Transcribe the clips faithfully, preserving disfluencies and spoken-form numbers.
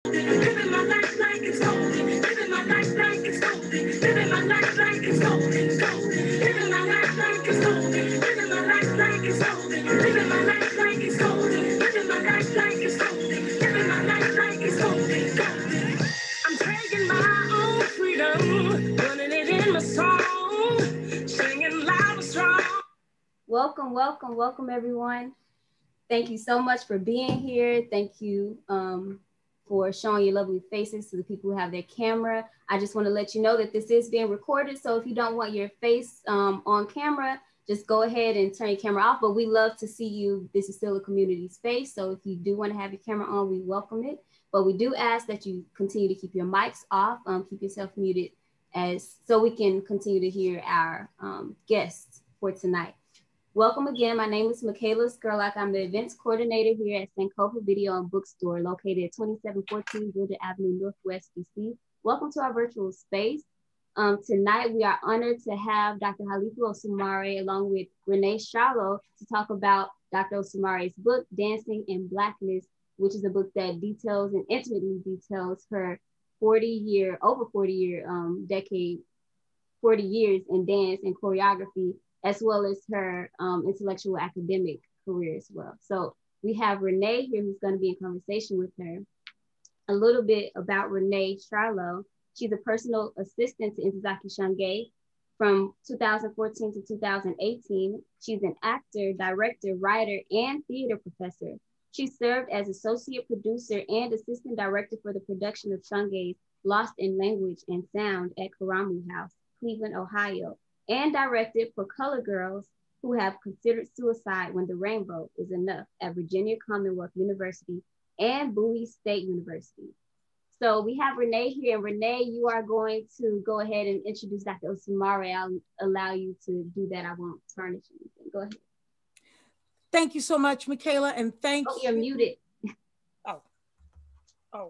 Living my life like it's golden. Living my life like it's golden. Living my life like it's golden. Golden. Living my life like it's golden. Living my life like it's golden. Living my life like it's golden. Living my life like it's golden. Living my life like it's golden. Golden. I'm taking my own freedom, putting it in my song, singing loud and strong. Welcome, welcome, welcome, everyone. Thank you so much for being here. Thank you um, for showing your lovely faces to the people who have their camera. I just want to let you know that this is being recorded. So if you don't want your face um, on camera, just go ahead and turn your camera off. But we love to see you. This is still a community space. So if you do want to have your camera on, we welcome it. But we do ask that you continue to keep your mics off, um, keep yourself muted as so we can continue to hear our um, guests for tonight. Welcome again. My name is Michaela Skurlock. I'm the events coordinator here at Sankofa Video and Bookstore located at twenty-seven fourteen Georgia Avenue, Northwest D C. Welcome to our virtual space. Um, tonight, we are honored to have Doctor Halifu Osumare along with Renee Charlow to talk about Doctor Osumare's book, Dancing in Blackness, which is a book that details and intimately details her forty year, over forty year um, decade, forty years in dance and choreography, as well as her um, intellectual academic career as well. So we have Renee here who's going to be in conversation with her. A little bit about Renee Charlow. She's a personal assistant to Ntozake Shange from two thousand fourteen to two thousand eighteen. She's an actor, director, writer, and theater professor. She served as associate producer and assistant director for the production of Shange's Lost in Language and Sound at Karamu House, Cleveland, Ohio, and directed for Color Girls Who Have Considered Suicide When the Rainbow Is Enough at Virginia Commonwealth University and Bowie State University. So we have Renee here, and Renee, you are going to go ahead and introduce Doctor Osumare. I'll allow you to do that. I won't tarnish anything. Go ahead. Thank you so much, Michaela, and thank Oh, you're muted. Oh, oh.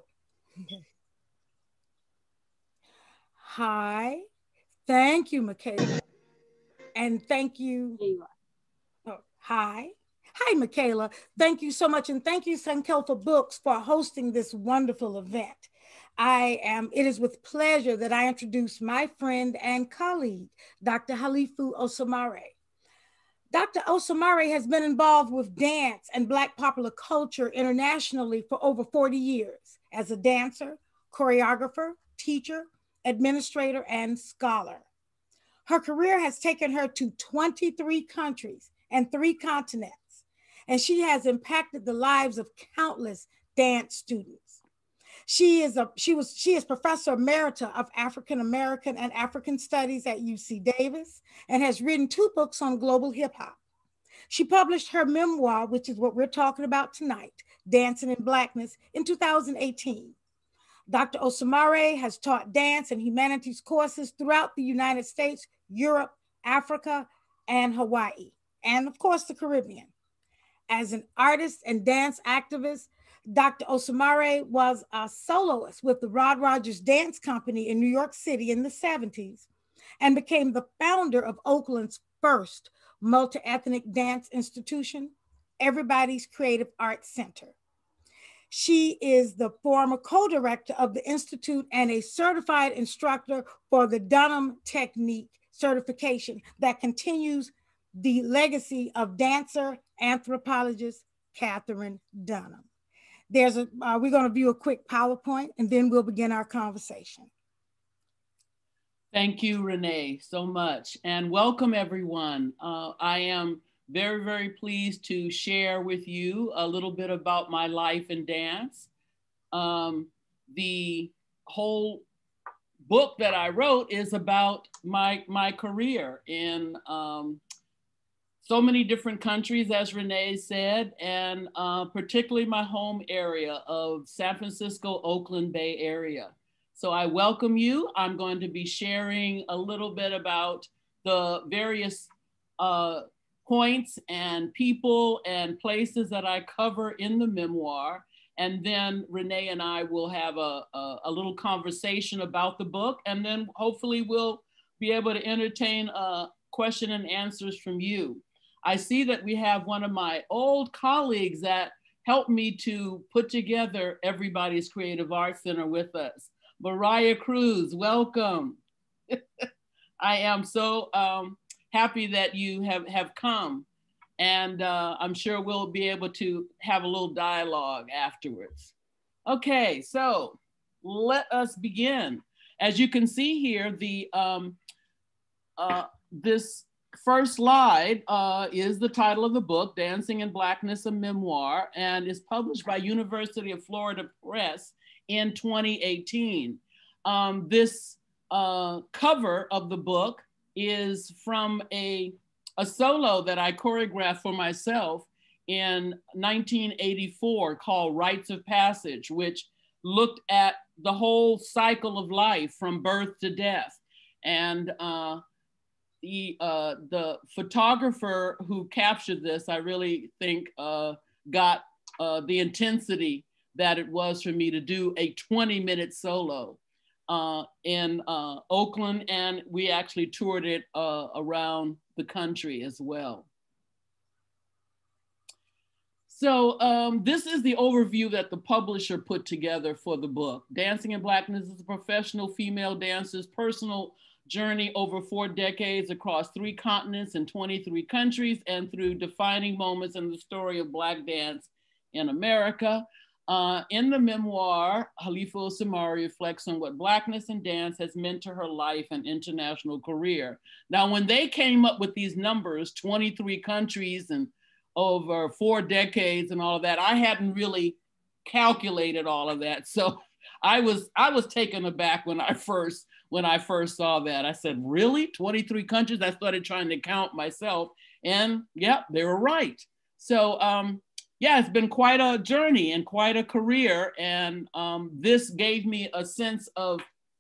Hi, thank you, Michaela. And thank you. Here you are. Oh, hi. Hi, Michaela. Thank you so much. And thank you, Sankofa Books, for hosting this wonderful event. I am, it is with pleasure that I introduce my friend and colleague, Doctor Halifu Osumare. Doctor Osumare has been involved with dance and Black popular culture internationally for over forty years as a dancer, choreographer, teacher, administrator, and scholar. Her career has taken her to twenty-three countries and three continents, and she has impacted the lives of countless dance students. She is a she was she is Professor Emerita of African American and African Studies at U C Davis and has written two books on global hip hop. She published her memoir, which is what we're talking about tonight, Dancing in Blackness, in two thousand eighteen. Doctor Osumare has taught dance and humanities courses throughout the United States, Europe, Africa, and Hawaii, and of course the Caribbean. As an artist and dance activist, Doctor Osumare was a soloist with the Rod Rogers Dance Company in New York City in the seventies and became the founder of Oakland's first multi-ethnic dance institution, Everybody's Creative Arts Center. She is the former co-director of the Institute and a certified instructor for the Dunham Technique certification that continues the legacy of dancer anthropologist Catherine Dunham. There's a, uh, we're going to view a quick PowerPoint and then we'll begin our conversation. Thank you, Renee, so much. And welcome, everyone. Uh, I am very, very pleased to share with you a little bit about my life in dance. Um, the whole book that I wrote is about my, my career in um, so many different countries, as Renee said, and uh, particularly my home area of San Francisco, Oakland Bay area. So I welcome you. I'm going to be sharing a little bit about the various uh, points and people and places that I cover in the memoir. And then Renee and I will have a, a, a little conversation about the book. And then hopefully we'll be able to entertain a question and answers from you. I see that we have one of my old colleagues that helped me to put together Everybody's Creative Arts Center with us. Mariah Cruz, welcome. I am so um, happy that you have, have come. And uh, I'm sure we'll be able to have a little dialogue afterwards. Okay, so let us begin. As you can see here, the um, uh, this first slide uh, is the title of the book, Dancing in Blackness, a Memoir, and is published by University of Florida Press in twenty eighteen. Um, this uh, cover of the book is from a, a solo that I choreographed for myself in nineteen eighty-four called Rites of Passage, which looked at the whole cycle of life from birth to death. And uh, the, uh, the photographer who captured this, I really think uh, got uh, the intensity that it was for me to do a twenty minute solo uh, in uh, Oakland. And we actually toured it uh, around the country as well. So um, this is the overview that the publisher put together for the book. Dancing in Blackness is a professional female dancer's personal journey over four decades across three continents and twenty-three countries, and through defining moments in the story of Black dance in America. Uh, in the memoir, Halifu Osumare reflects on what Blackness and dance has meant to her life and international career. Now, when they came up with these numbers, twenty-three countries and over four decades and all of that, I hadn't really calculated all of that. So I was I was taken aback when I first when I first saw that. I said, really? twenty-three countries? I started trying to count myself, and yeah, they were right. So um, yeah, it's been quite a journey and quite a career, and um, this gave me a sense of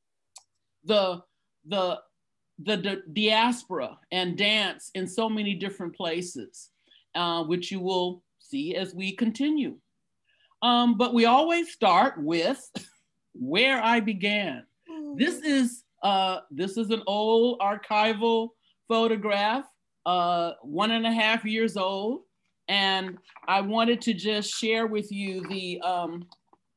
the the the, the diaspora and dance in so many different places. Uh, which you will see as we continue. Um, but we always start with where I began. Mm. This is uh, this is an old archival photograph, uh, one and a half years old, and I wanted to just share with you the um,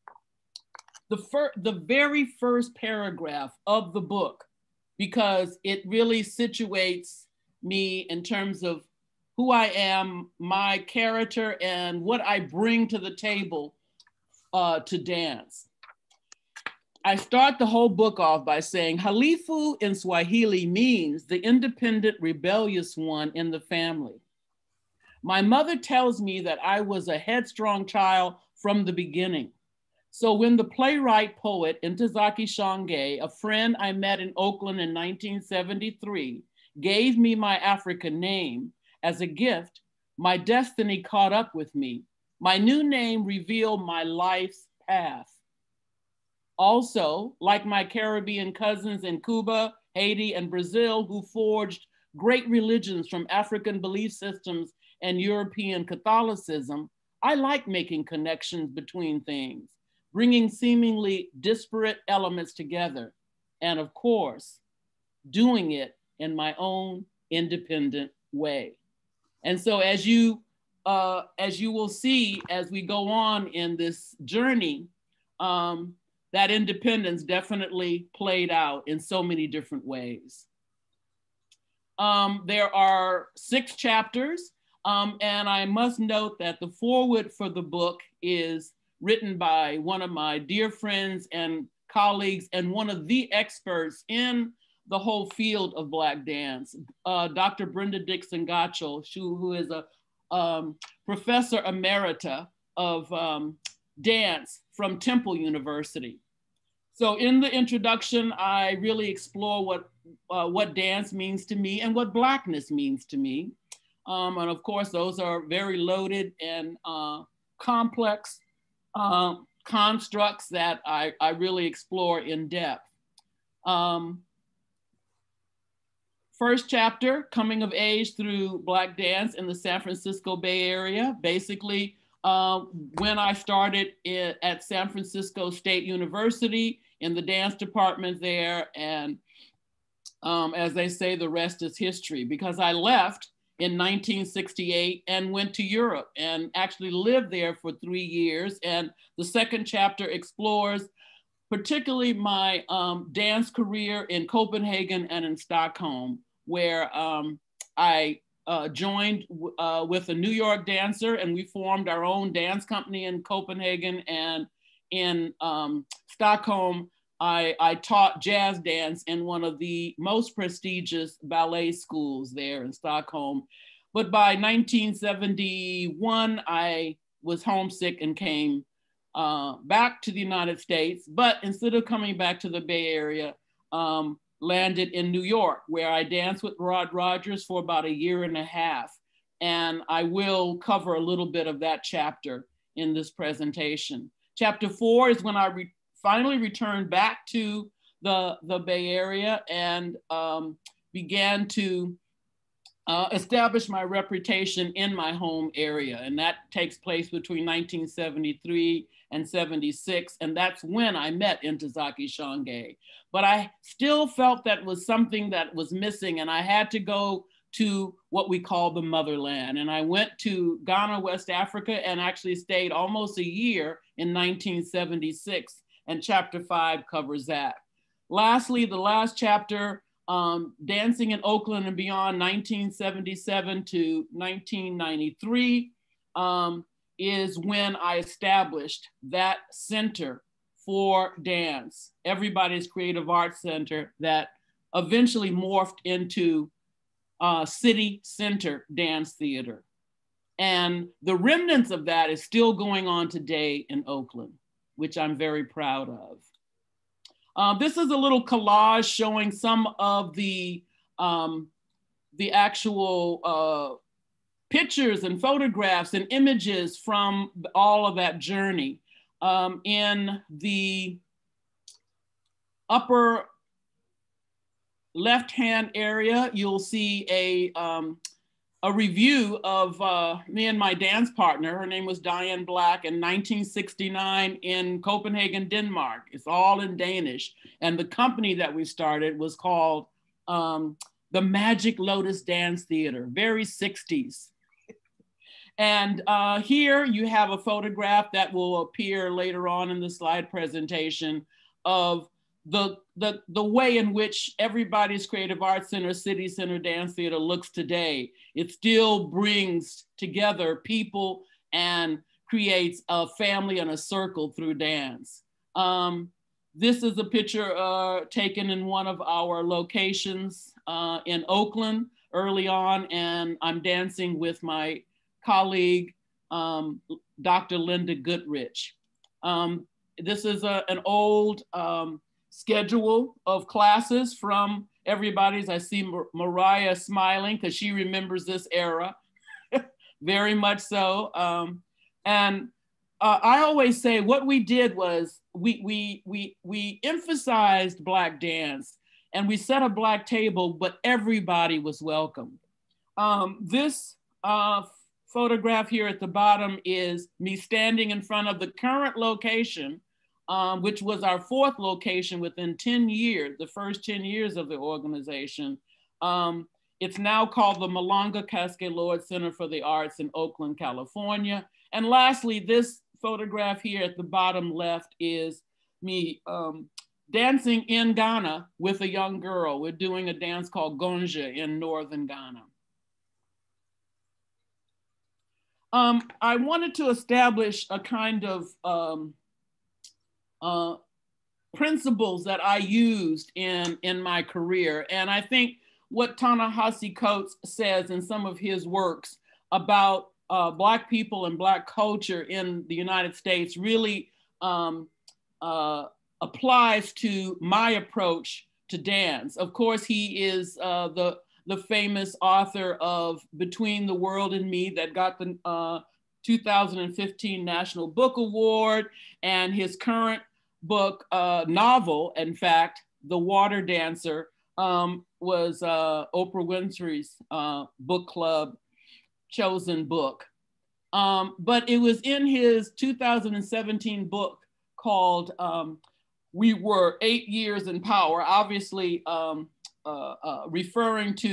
the fir- the very first paragraph of the book, because it really situates me in terms of who I am, my character, and what I bring to the table uh, to dance. I start the whole book off by saying, Halifu in Swahili means the independent, rebellious one in the family. My mother tells me that I was a headstrong child from the beginning. So when the playwright poet Ntozake Shange, a friend I met in Oakland in nineteen seventy-three, gave me my African name, as a gift, my destiny caught up with me. My new name revealed my life's path. Also, like my Caribbean cousins in Cuba, Haiti, and Brazil, who forged great religions from African belief systems and European Catholicism, I like making connections between things, bringing seemingly disparate elements together, and of course, doing it in my own independent way. And so as you, uh, as you will see as we go on in this journey, um, that independence definitely played out in so many different ways. Um, there are six chapters, um, and I must note that the foreword for the book is written by one of my dear friends and colleagues and one of the experts in the whole field of Black dance, uh, Doctor Brenda Dixon Gacho, who is a um, professor emerita of um, dance from Temple University. So in the introduction, I really explore what, uh, what dance means to me and what Blackness means to me. Um, and of course, those are very loaded and uh, complex uh, constructs that I, I really explore in depth. Um, First chapter, coming of age through Black dance in the San Francisco Bay Area. Basically, uh, when I started in, at San Francisco State University in the dance department there. And um, as they say, the rest is history, because I left in nineteen sixty-eight and went to Europe and actually lived there for three years. And the second chapter explores particularly my um, dance career in Copenhagen and in Stockholm, where um, I uh, joined uh, with a New York dancer, and we formed our own dance company in Copenhagen. And in um, Stockholm, I, I taught jazz dance in one of the most prestigious ballet schools there in Stockholm. But by nineteen seventy-one, I was homesick and came uh, back to the United States. But instead of coming back to the Bay Area, um, landed in New York, where I danced with Rod Rogers for about a year and a half. And I will cover a little bit of that chapter in this presentation. Chapter four is when I re finally returned back to the, the Bay Area and um, began to uh, establish my reputation in my home area. And that takes place between nineteen seventy-three and seventy-six. And that's when I met Ntozake Shange. But I still felt that was something that was missing, and I had to go to what we call the motherland. And I went to Ghana, West Africa, and actually stayed almost a year in nineteen seventy-six. And chapter five covers that. Lastly, the last chapter, um, Dancing in Oakland and Beyond, nineteen seventy-seven to nineteen ninety-three, um, is when I established that center for dance, Everybody's Creative Arts Center, that eventually morphed into uh, City Center Dance Theater. And the remnants of that is still going on today in Oakland, which I'm very proud of. Uh, this is a little collage showing some of the, um, the actual uh, pictures and photographs and images from all of that journey. Um, in the upper left-hand area, you'll see a, um, a review of uh, me and my dance partner. Her name was Diane Black in nineteen sixty-nine in Copenhagen, Denmark. It's all in Danish. And the company that we started was called um, the Magic Lotus Dance Theater, very sixties. And uh, here you have a photograph that will appear later on in the slide presentation of the, the, the way in which Everybody's Creative Arts Center, City Center Dance Theater looks today. It still brings together people and creates a family and a circle through dance. Um, this is a picture uh, taken in one of our locations uh, in Oakland early on, and I'm dancing with my colleague, um, Doctor Linda Goodrich. Um, this is a, an old um, schedule of classes from Everybody's. I see Mar Mariah smiling because she remembers this era, very much so. Um, and uh, I always say what we did was we, we, we, we emphasized Black dance, and we set a Black table, but everybody was welcome. Um, this uh, photograph here at the bottom is me standing in front of the current location, um, which was our fourth location within ten years, the first ten years of the organization. Um, it's now called the Malanga Cascade Lord Center for the Arts in Oakland, California. And lastly, this photograph here at the bottom left is me um, dancing in Ghana with a young girl. We're doing a dance called Gonja in northern Ghana. Um, I wanted to establish a kind of um, uh, principles that I used in, in my career. And I think what Ta-Nehisi Coates says in some of his works about uh, Black people and Black culture in the United States really um, uh, applies to my approach to dance. Of course, he is uh, the the famous author of Between the World and Me that got the uh, two thousand fifteen National Book Award, and his current book, uh, novel, in fact, The Water Dancer, um, was uh, Oprah Winfrey's uh, book club chosen book. Um, but it was in his two thousand seventeen book called um, We Were Eight Years in Power, obviously, um, Uh, uh, referring to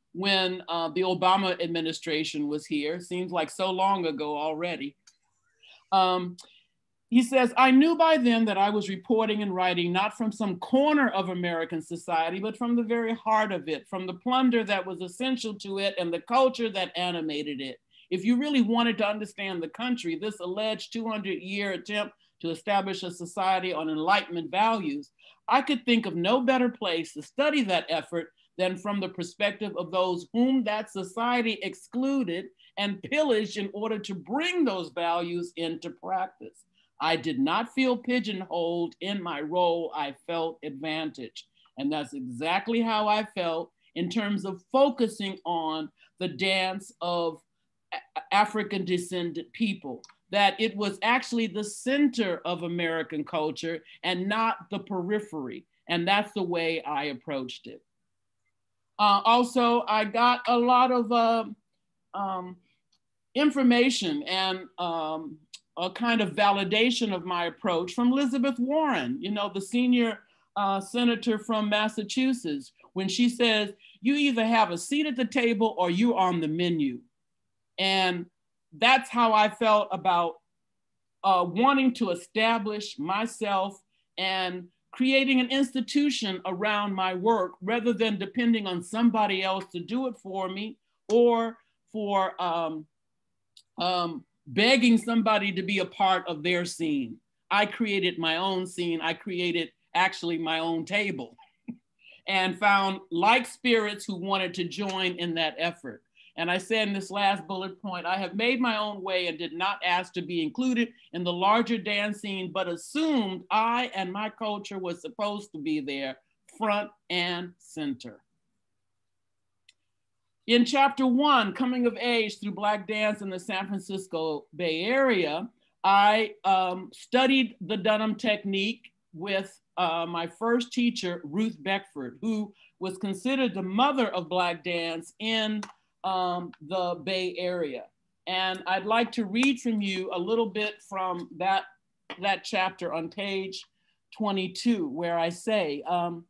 when uh, the Obama administration was here. Seems like so long ago already. Um, he says, I knew by then that I was reporting and writing not from some corner of American society, but from the very heart of it, from the plunder that was essential to it and the culture that animated it. If you really wanted to understand the country, this alleged two hundred year attempt to establish a society on Enlightenment values, I could think of no better place to study that effort than from the perspective of those whom that society excluded and pillaged in order to bring those values into practice. I did not feel pigeonholed in my role. I felt advantaged. And that's exactly how I felt in terms of focusing on the dance of African descendant people, that it was actually the center of American culture and not the periphery. And that's the way I approached it. Uh, also, I got a lot of uh, um, information and um, a kind of validation of my approach from Elizabeth Warren, you know, the senior uh, senator from Massachusetts, when she says, you either have a seat at the table or you're on the menu. And that's how I felt about uh, wanting to establish myself and creating an institution around my work rather than depending on somebody else to do it for me or for um, um, begging somebody to be a part of their scene. I created my own scene. I created actually my own table and found like spirits who wanted to join in that effort. And I said in this last bullet point, I have made my own way and did not ask to be included in the larger dance scene, but assumed I and my culture was supposed to be there front and center. In chapter one, Coming of Age Through Black Dance in the San Francisco Bay Area, I um, studied the Dunham technique with uh, my first teacher, Ruth Beckford, who was considered the mother of Black dance in um, the Bay Area. And I'd like to read from you a little bit from that, that chapter on page twenty-two, where I say, um,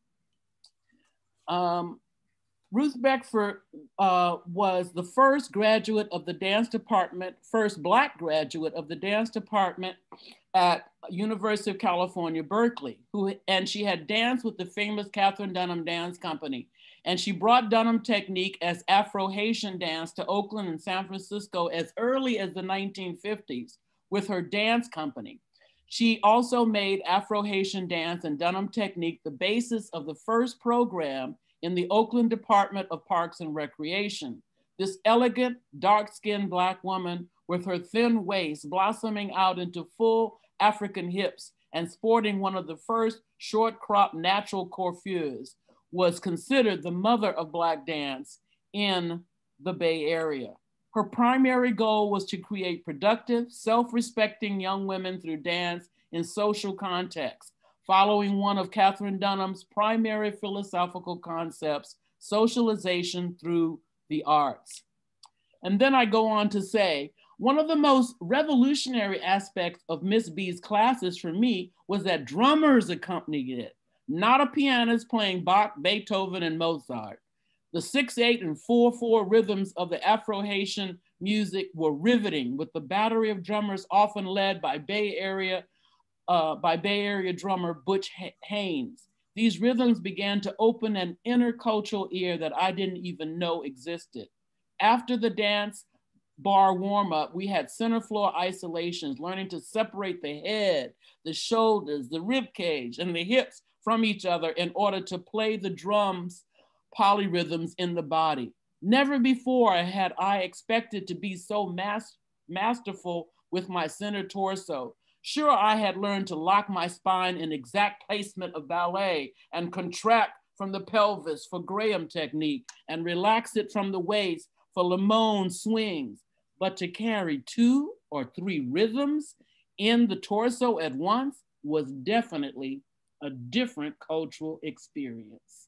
um, Ruth Beckford uh, was the first graduate of the dance department, first Black graduate of the dance department at University of California, Berkeley, who, and she had danced with the famous Katherine Dunham Dance Company. And she brought Dunham technique as Afro-Haitian dance to Oakland and San Francisco as early as the nineteen fifties with her dance company. She also made Afro-Haitian dance and Dunham technique the basis of the first program in the Oakland Department of Parks and Recreation. This elegant, dark-skinned Black woman with her thin waist blossoming out into full African hips and sporting one of the first short-crop natural coiffures was considered the mother of Black dance in the Bay Area. Her primary goal was to create productive, self-respecting young women through dance in social contexts, following one of Katherine Dunham's primary philosophical concepts, socialization through the arts. And then I go on to say, one of the most revolutionary aspects of Miss B's classes for me was that drummers accompanied it, not a pianist playing Bach, Beethoven, and Mozart. The six eight and four four rhythms of the Afro-Haitian music were riveting, with the battery of drummers often led by Bay Area, uh, by Bay Area drummer Butch Haynes. These rhythms began to open an intercultural ear that I didn't even know existed. After the dance bar warm-up, we had center floor isolations, learning to separate the head, the shoulders, the rib cage, and the hips from each other in order to play the drums polyrhythms in the body. Never before had I expected to be so mas masterful with my center torso. Sure, I had learned to lock my spine in exact placement of ballet and contract from the pelvis for Graham technique and relax it from the waist for Limon swings. But to carry two or three rhythms in the torso at once was definitely a different cultural experience.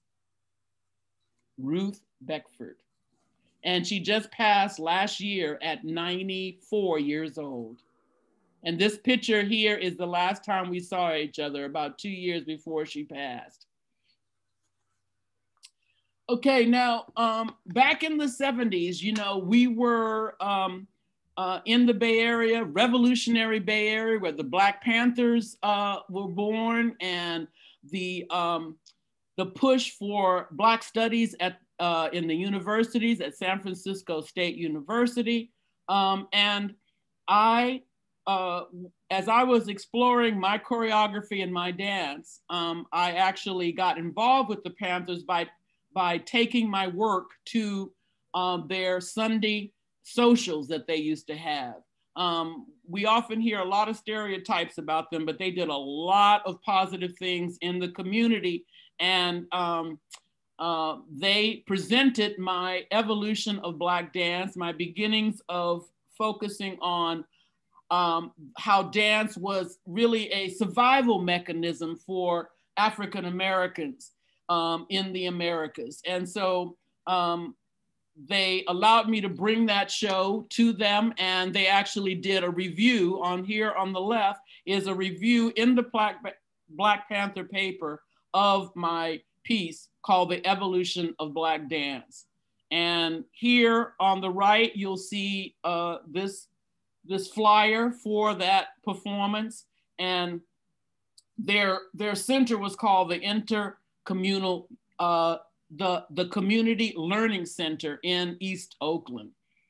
Ruth Beckford. And she just passed last year at ninety-four years old. And this picture here is the last time we saw each other, about two years before she passed. Okay, now, um, back in the seventies, you know, we were um, uh, in the Bay Area, revolutionary Bay Area, where the Black Panthers uh, were born, and the um, the push for Black studies at uh, in the universities at San Francisco State University. Um, and I, uh, as I was exploring my choreography and my dance, um, I actually got involved with the Panthers by by taking my work to um, their Sunday socials that they used to have. Um, we often hear a lot of stereotypes about them, but they did a lot of positive things in the community. And um, uh, they presented my evolution of Black dance, my beginnings of focusing on um, how dance was really a survival mechanism for African Americans um, in the Americas. And so um, they allowed me to bring that show to them, and they actually did a review. On here on the left is a review in the Black, Black Panther paper of my piece called The Evolution of Black Dance. And here on the right, you'll see uh, this, this flyer for that performance. And their, their center was called the Intercommunal, uh, the, the Community Learning Center in East Oakland.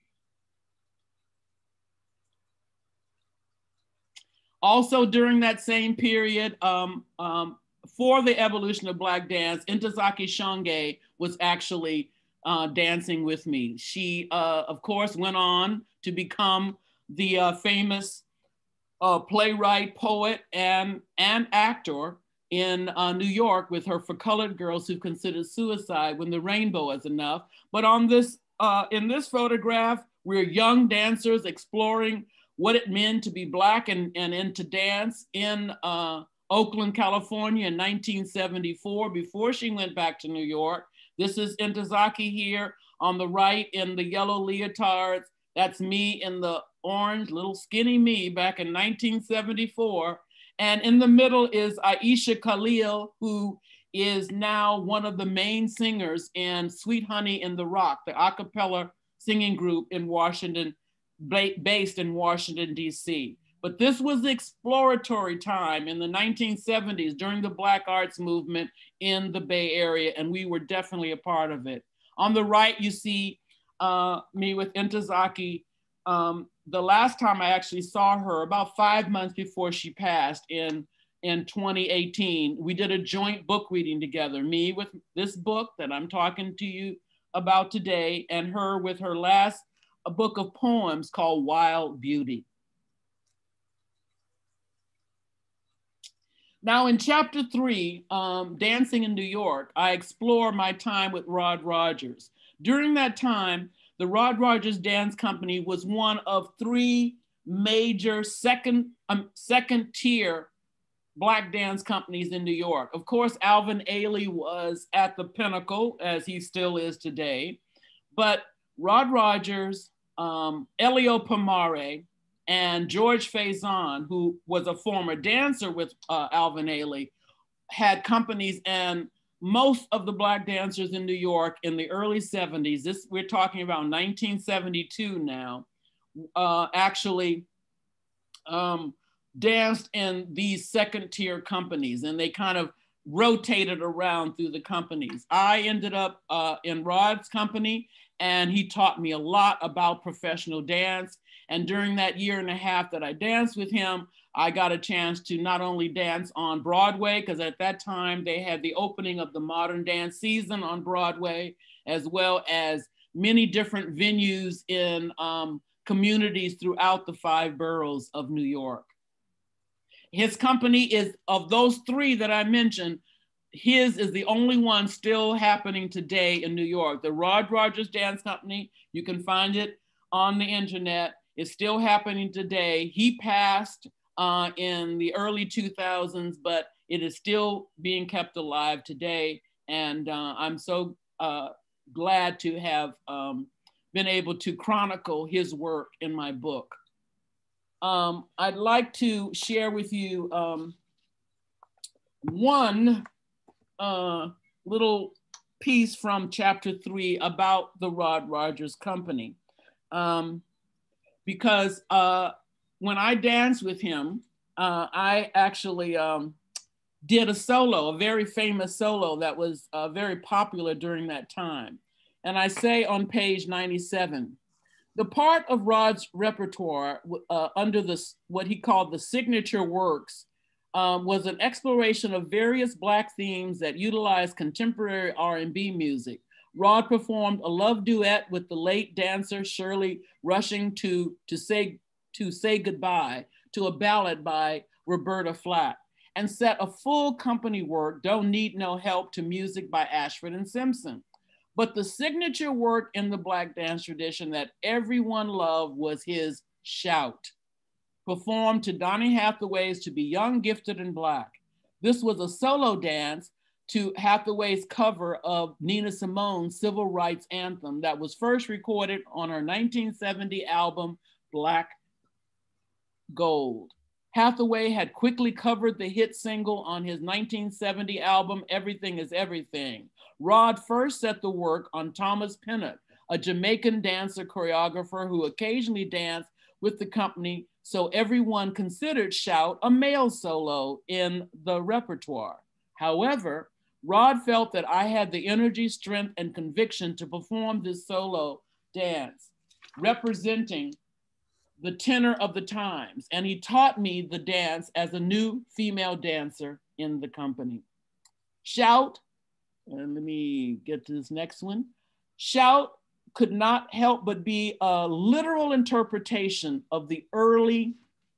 Also during that same period, um, um, for the evolution of Black dance, Ntozake Shange was actually uh, dancing with me. She, uh, of course, went on to become the uh, famous uh, playwright, poet, and, and actor in uh, New York with her For Colored Girls Who Considered Suicide When the Rainbow Is Enough. But on this, uh, in this photograph, we're young dancers exploring what it meant to be Black and, and into dance in uh, Oakland, California in nineteen seventy-four, before she went back to New York. This is Ntozake here on the right in the yellow leotards. That's me in the orange, little skinny me back in nineteen seventy-four. And in the middle is Aisha Khalil, who is now one of the main singers in Sweet Honey in the Rock, the a cappella singing group in Washington, based in Washington, D C. But this was the exploratory time in the nineteen seventies during the Black arts movement in the Bay Area, and we were definitely a part of it. On the right, you see uh, me with Ntozake. Um, the last time I actually saw her, about five months before she passed in, in twenty eighteen, we did a joint book reading together, me with this book that I'm talking to you about today, and her with her last a book of poems called Wild Beauty. Now in chapter three, um, Dancing in New York, I explore my time with Rod Rogers. During that time, the Rod Rogers Dance Company was one of three major second, um, second tier Black dance companies in New York. Of course, Alvin Ailey was at the pinnacle, as he still is today, but Rod Rogers, um, Elio Pomare, and George Faison, who was a former dancer with uh, Alvin Ailey, had companies, and most of the Black dancers in New York in the early seventies, this we're talking about nineteen seventy-two now, uh, actually um, danced in these second tier companies, and they kind of rotated around through the companies. I ended up uh, in Rod's company, and he taught me a lot about professional dance. And during that year and a half that I danced with him, I got a chance to not only dance on Broadway, because at that time they had the opening of the modern dance season on Broadway, as well as many different venues in um, communities throughout the five boroughs of New York. His company is, of those three that I mentioned, his is the only one still happening today in New York. The Rod Rogers Dance Company, you can find it on the internet. It's still happening today. He passed uh, in the early two thousands, but it is still being kept alive today. And uh, I'm so uh, glad to have um, been able to chronicle his work in my book. Um, I'd like to share with you um, one uh, little piece from chapter three about the Rod Rogers Company. Um, because uh, when I danced with him, uh, I actually um, did a solo, a very famous solo that was uh, very popular during that time. And I say on page ninety-seven, the part of Rod's repertoire uh, under this, what he called the signature works, um, was an exploration of various Black themes that utilized contemporary R and B music. Rod performed a love duet with the late dancer Shirley Rushing to, to, say, to say goodbye to a ballad by Roberta Flack, and set a full company work, Don't Need No Help, to music by Ashford and Simpson. But the signature work in the Black dance tradition that everyone loved was his Shout, performed to Donny Hathaway's To Be Young, Gifted, and Black. This was a solo dance to Hathaway's cover of Nina Simone's civil rights anthem that was first recorded on her nineteen seventy album, Black Gold. Hathaway had quickly covered the hit single on his nineteen seventy album, Everything is Everything. Rod first set the work on Thomas Pinnock, a Jamaican dancer choreographer who occasionally danced with the company, so everyone considered Shout a male solo in the repertoire. However, Rod felt that I had the energy, strength, and conviction to perform this solo dance, representing the tenor of the times, and he taught me the dance as a new female dancer in the company. Shout, and let me get to this next one. Shout could not help but be a literal interpretation of the early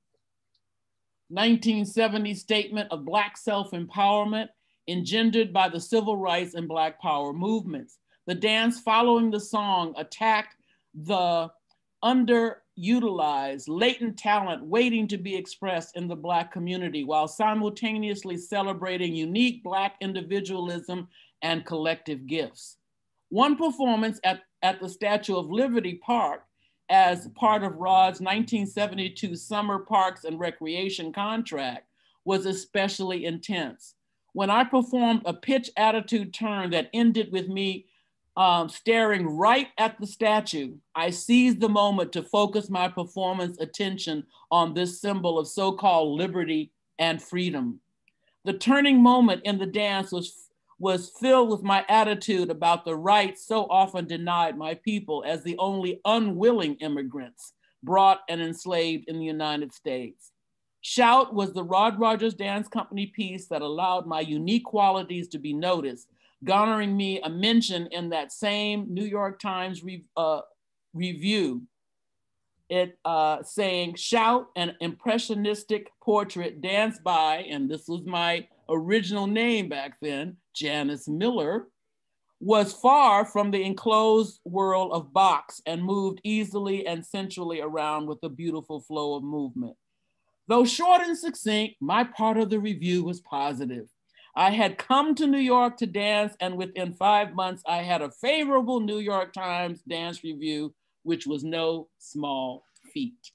nineteen seventies statement of Black self-empowerment engendered by the civil rights and Black power movements. The dance following the song attacked the underutilized, latent talent waiting to be expressed in the Black community while simultaneously celebrating unique Black individualism and collective gifts. One performance at, at the Statue of Liberty Park as part of Rod's nineteen seventy-two Summer Parks and Recreation contract was especially intense. When I performed a pitch attitude turn that ended with me Um, staring right at the statue, I seized the moment to focus my performance attention on this symbol of so-called liberty and freedom. The turning moment in the dance was, was filled with my attitude about the rights so often denied my people as the only unwilling immigrants brought and enslaved in the United States. Shout was the Rod Rogers Dance Company piece that allowed my unique qualities to be noticed, garnering me a mention in that same New York Times re uh, review, it uh, saying, Shout, an impressionistic portrait danced by, and this was my original name back then, Janice Miller, was far from the enclosed world of box and moved easily and sensually around with a beautiful flow of movement. Though short and succinct, my part of the review was positive. I had come to New York to dance, and within five months, I had a favorable New York Times dance review, which was no small feat.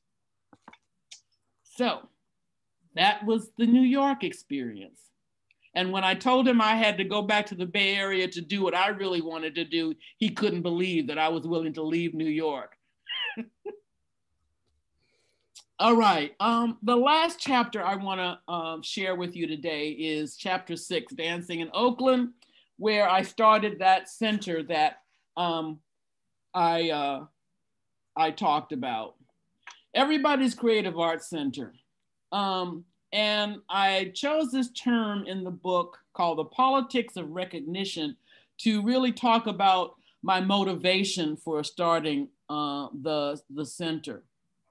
So that was the New York experience. And when I told him I had to go back to the Bay Area to do what I really wanted to do, he couldn't believe that I was willing to leave New York. All right, um, the last chapter I wanna um, share with you today is chapter six, Dancing in Oakland, where I started that center that um, I, uh, I talked about. Everybody's Creative Arts Center. Um, and I chose this term in the book called The Politics of Recognition to really talk about my motivation for starting uh, the, the center.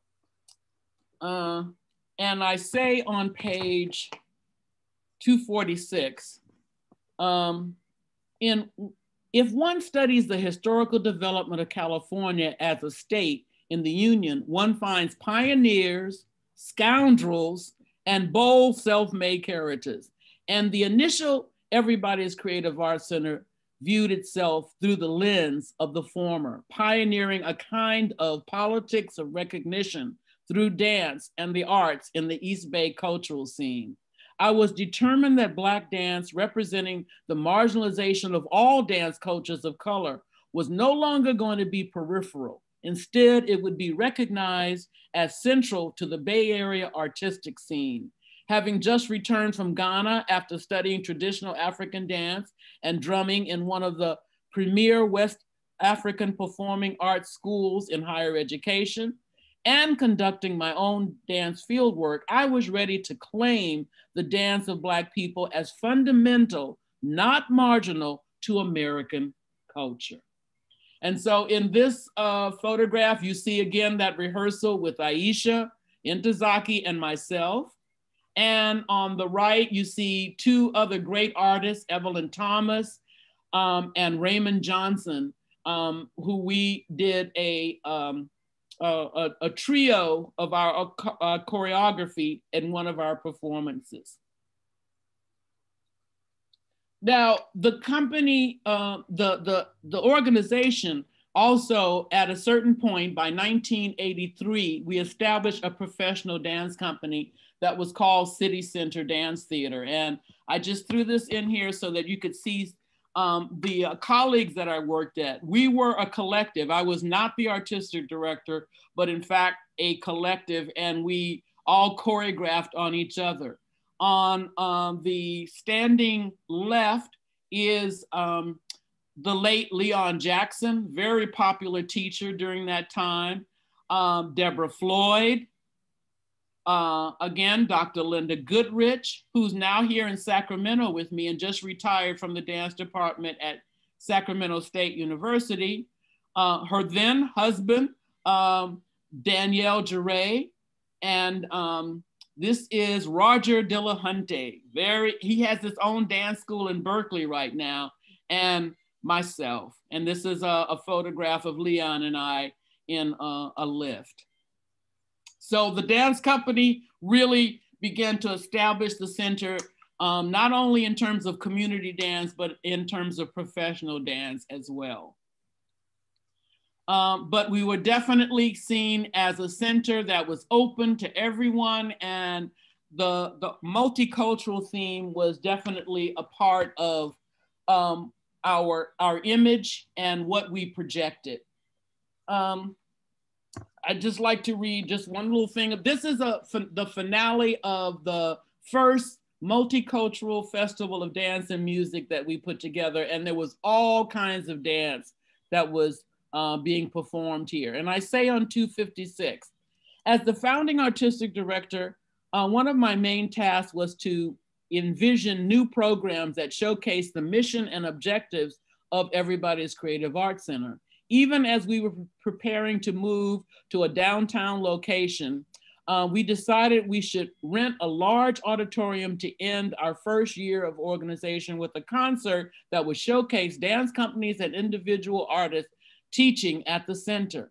Uh, and I say on page two forty-six, um, in, if one studies the historical development of California as a state in the Union, one finds pioneers, scoundrels, and bold self-made characters. And the initial Everybody's Creative Arts Center viewed itself through the lens of the former, pioneering a kind of politics of recognition through dance and the arts in the East Bay cultural scene. I was determined that Black dance, representing the marginalization of all dance cultures of color, was no longer going to be peripheral. Instead, it would be recognized as central to the Bay Area artistic scene. Having just returned from Ghana after studying traditional African dance and drumming in one of the premier West African performing arts schools in higher education, and conducting my own dance fieldwork, I was ready to claim the dance of Black people as fundamental, not marginal, to American culture. And so in this uh, photograph, you see again that rehearsal with Aisha, Intozaki, and myself. And on the right, you see two other great artists, Evelyn Thomas um, and Raymond Johnson, um, who we did a, um, a, a trio of our uh, choreography in one of our performances. Now, the company, uh, the, the, the organization also at a certain point by nineteen eighty-three, we established a professional dance company that was called City Center Dance Theater. And I just threw this in here so that you could see um, the uh, colleagues that I worked at. We were a collective. I was not the artistic director, but in fact, a collective, and we all choreographed on each other. On um, the standing left is um, the late Leon Jackson, very popular teacher during that time. Um, Deborah Floyd, uh, again, Doctor Linda Goodrich, who's now here in Sacramento with me and just retired from the dance department at Sacramento State University. Uh, her then husband, um, Danielle Geray, and um, this is Roger Dillahunty. Very, he has his own dance school in Berkeley right now, and myself. And this is a, a photograph of Leon and I in a, a lift. So the dance company really began to establish the center, um, not only in terms of community dance, but in terms of professional dance as well. Um, but we were definitely seen as a center that was open to everyone, and the, the multicultural theme was definitely a part of um, our, our image and what we projected. Um, I'd just like to read just one little thing. This is a, the finale of the first multicultural festival of dance and music that we put together, and there was all kinds of dance that was Uh, being performed here. And I say on two fifty-six, as the founding artistic director, uh, one of my main tasks was to envision new programs that showcase the mission and objectives of Everybody's Creative Arts Center. Even as we were preparing to move to a downtown location, uh, we decided we should rent a large auditorium to end our first year of organization with a concert that would showcase dance companies and individual artists teaching at the center.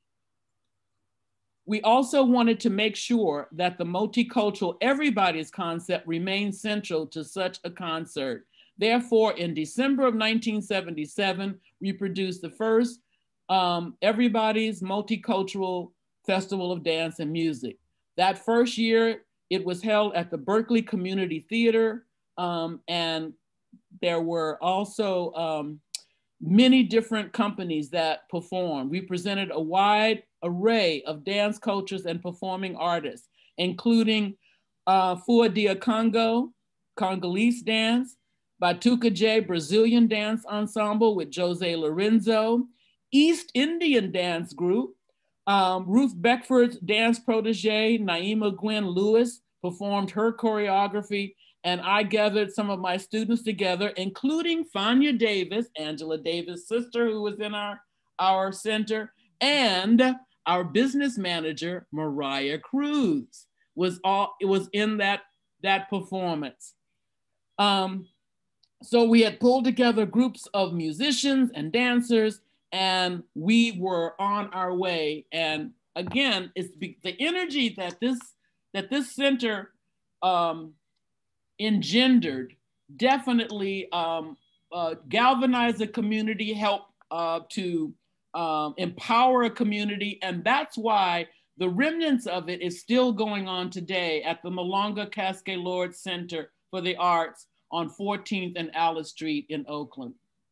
We also wanted to make sure that the multicultural everybody's concept remained central to such a concert. Therefore, in December of nineteen seventy-seven, we produced the first um, Everybody's Multicultural Festival of Dance and Music. That first year, it was held at the Berkeley Community Theater, um, and there were also um, many different companies that performed. We presented a wide array of dance cultures and performing artists, including uh, Fua Dia Congo, Congolese dance, Batuka J Brazilian dance ensemble with Jose Lorenzo, East Indian dance group, um, Ruth Beckford's dance protege, Naima Gwen Lewis, performed her choreography, and I gathered some of my students together, including Fania Davis, Angela Davis' sister, who was in our, our center, and our business manager, Mariah Cruz, was all, it was in that, that performance. Um, so we had pulled together groups of musicians and dancers, and we were on our way. And again, it's the energy that this, that this center um, engendered definitely um, uh, galvanized the community, help uh, to um, empower a community. And that's why The remnants of it is still going on today at the Malonga Cascade Lord Center for the Arts on fourteenth and Alice Street in Oakland.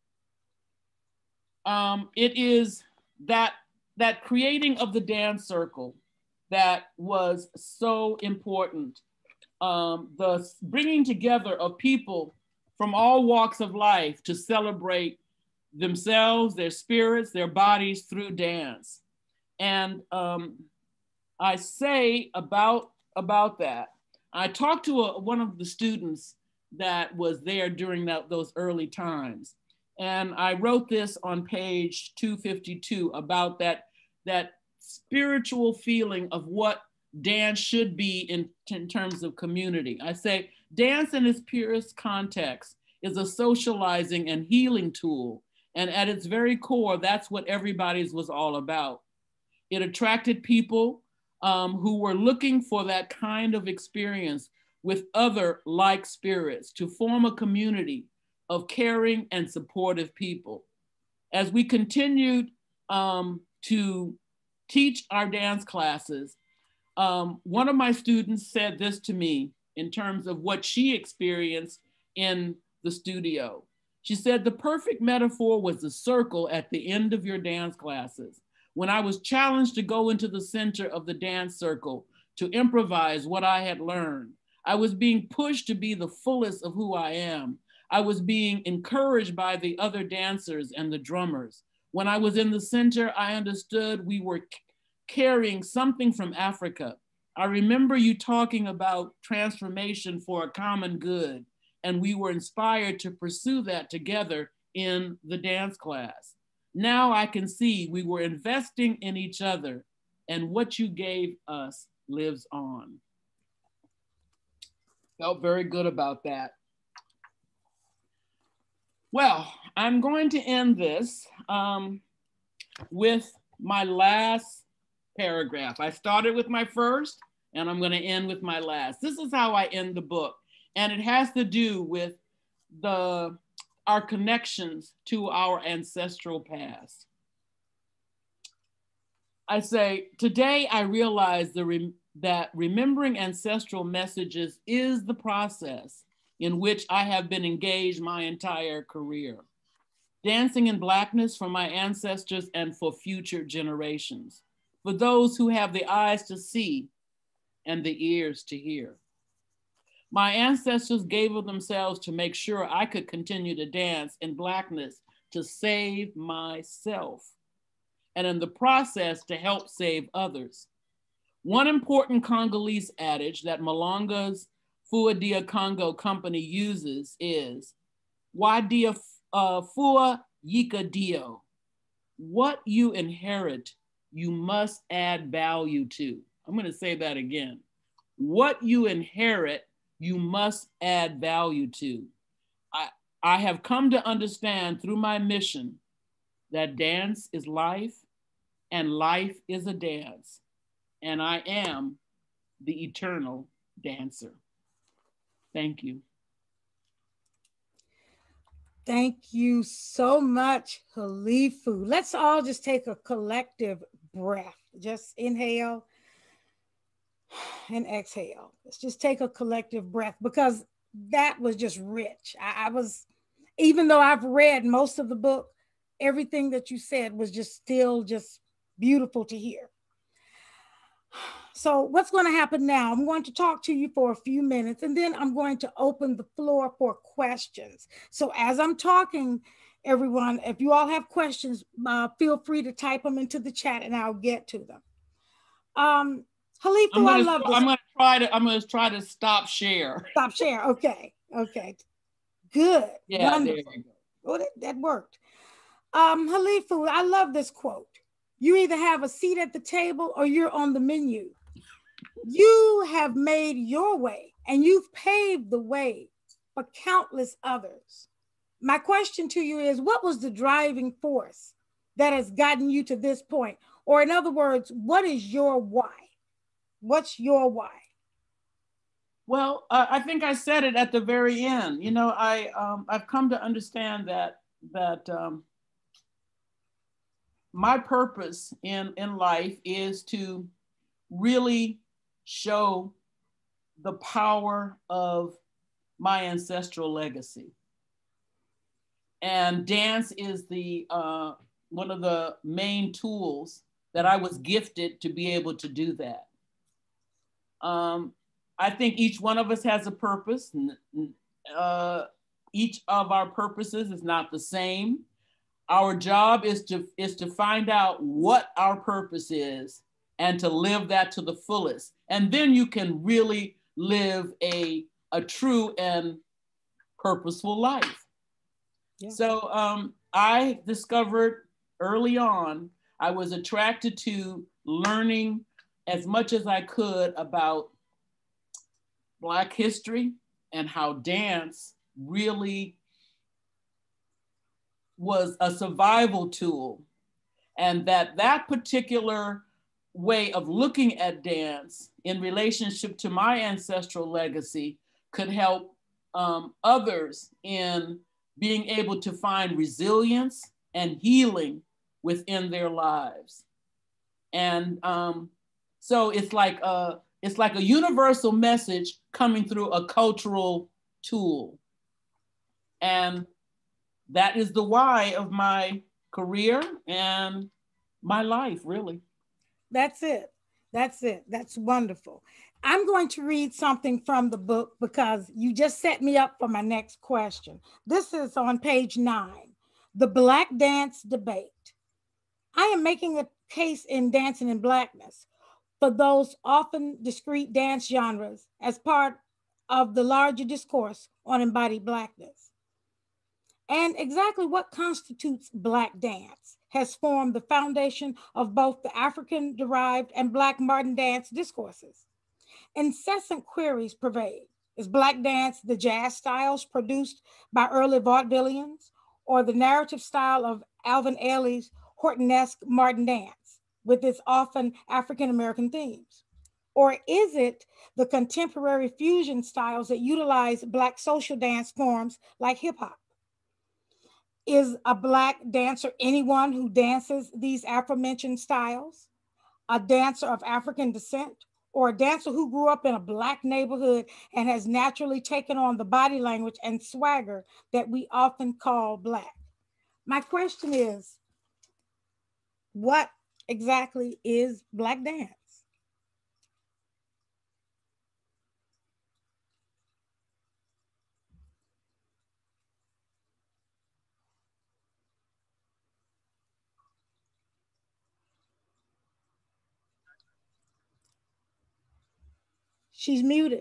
Um, it is that, that creating of the dance circle that was so important. Um, the bringing together of people from all walks of life to celebrate themselves, their spirits, their bodies through dance. And um, I say about, about that, I talked to a, one of the students that was there during that, those early times. And I wrote this on page two fifty-two about that, that spiritual feeling of what dance should be in, in terms of community. I say, dance in its purest context is a socializing and healing tool. And at its very core, that's what everybody's was all about. It attracted people um, who were looking for that kind of experience with other like spirits to form a community of caring and supportive people. As we continued um, to teach our dance classes, um, one of my students said this to me in terms of what she experienced in the studio. She said, the perfect metaphor was the circle at the end of your dance classes. When I was challenged to go into the center of the dance circle to improvise what I had learned, I was being pushed to be the fullest of who I am. I was being encouraged by the other dancers and the drummers. When I was in the center, I understood we were carrying something from Africa. I remember you talking about transformation for a common good, and we were inspired to pursue that together in the dance class. Now I can see we were investing in each other, and what you gave us lives on. Felt very good about that. Well, I'm going to end this um, with my last paragraph. I started with my first, and I'm going to end with my last. This is how I end the book, and it has to do with the, our connections to our ancestral past. I say, today I realize the re that remembering ancestral messages is the process in which I have been engaged my entire career. Dancing in Blackness for my ancestors and for future generations, for those who have the eyes to see and the ears to hear. My ancestors gave of themselves to make sure I could continue to dance in Blackness to save myself, and in the process to help save others. One important Congolese adage that Malonga's Fua Dia Congo company uses is, Wa dia uh, fua yika dio. What you inherit, you must add value to. I'm going to say that again. What you inherit, you must add value to. I, I have come to understand through my mission that dance is life and life is a dance, and I am the eternal dancer. Thank you. Thank you so much, Halifu. Let's all just take a collective breath. Just inhale and exhale. Let's just take a collective breath, because that was just rich. I, I was, even though I've read most of the book, everything that you said was just still just beautiful to hear. So what's going to happen now? I'm going to talk to you for a few minutes, and then I'm going to open the floor for questions. So as I'm talking, everyone, if you all have questions, uh, feel free to type them into the chat and I'll get to them. Um, Halifu, gonna, I love this. I'm going to try to, I'm going to try to stop share. Stop share. Okay. Okay. Good. Yeah, wonderful. there you go. Oh, that, that worked. Um, Halifu, I love this quote. You either have a seat at the table or you're on the menu. You have made your way and you've paved the way for countless others. My question to you is, what was the driving force that has gotten you to this point? Or in other words, what is your why? What's your why? Well, uh, I think I said it at the very end. You know, I, um, I've come to understand that, that um, my purpose in, in life is to really show the power of my ancestral legacy. And dance is the uh, one of the main tools that I was gifted to be able to do that. Um, I think each one of us has a purpose. Uh, each of our purposes is not the same. Our job is to, is to find out what our purpose is and to live that to the fullest. And then you can really live a, a true and purposeful life. Yeah. So um, I discovered early on, I was attracted to learning as much as I could about Black history and how dance really was a survival tool, and that that particular way of looking at dance in relationship to my ancestral legacy could help um, others in being able to find resilience and healing within their lives. And um, so it's like a, it's like a universal message coming through a cultural tool. And that is the why of my career and my life, really. That's it. That's it. That's wonderful. I'm going to read something from the book because you just set me up for my next question. This is on page nine, The Black Dance Debate. I am making a case in Dancing in Blackness for those often discrete dance genres as part of the larger discourse on embodied Blackness. And exactly what constitutes Black dance has formed the foundation of both the African-derived and Black modern dance discourses. Incessant queries pervade. Is Black dance the jazz styles produced by early vaudevillians, or the narrative style of Alvin Ailey's Hortonesque modern dance with its often African-American themes? Or is it the contemporary fusion styles that utilize Black social dance forms like hip-hop? Is a Black dancer anyone who dances these aforementioned styles? A dancer of African descent, or a dancer who grew up in a Black neighborhood and has naturally taken on the body language and swagger that we often call Black? My question is, what exactly is Black dance? She's muted.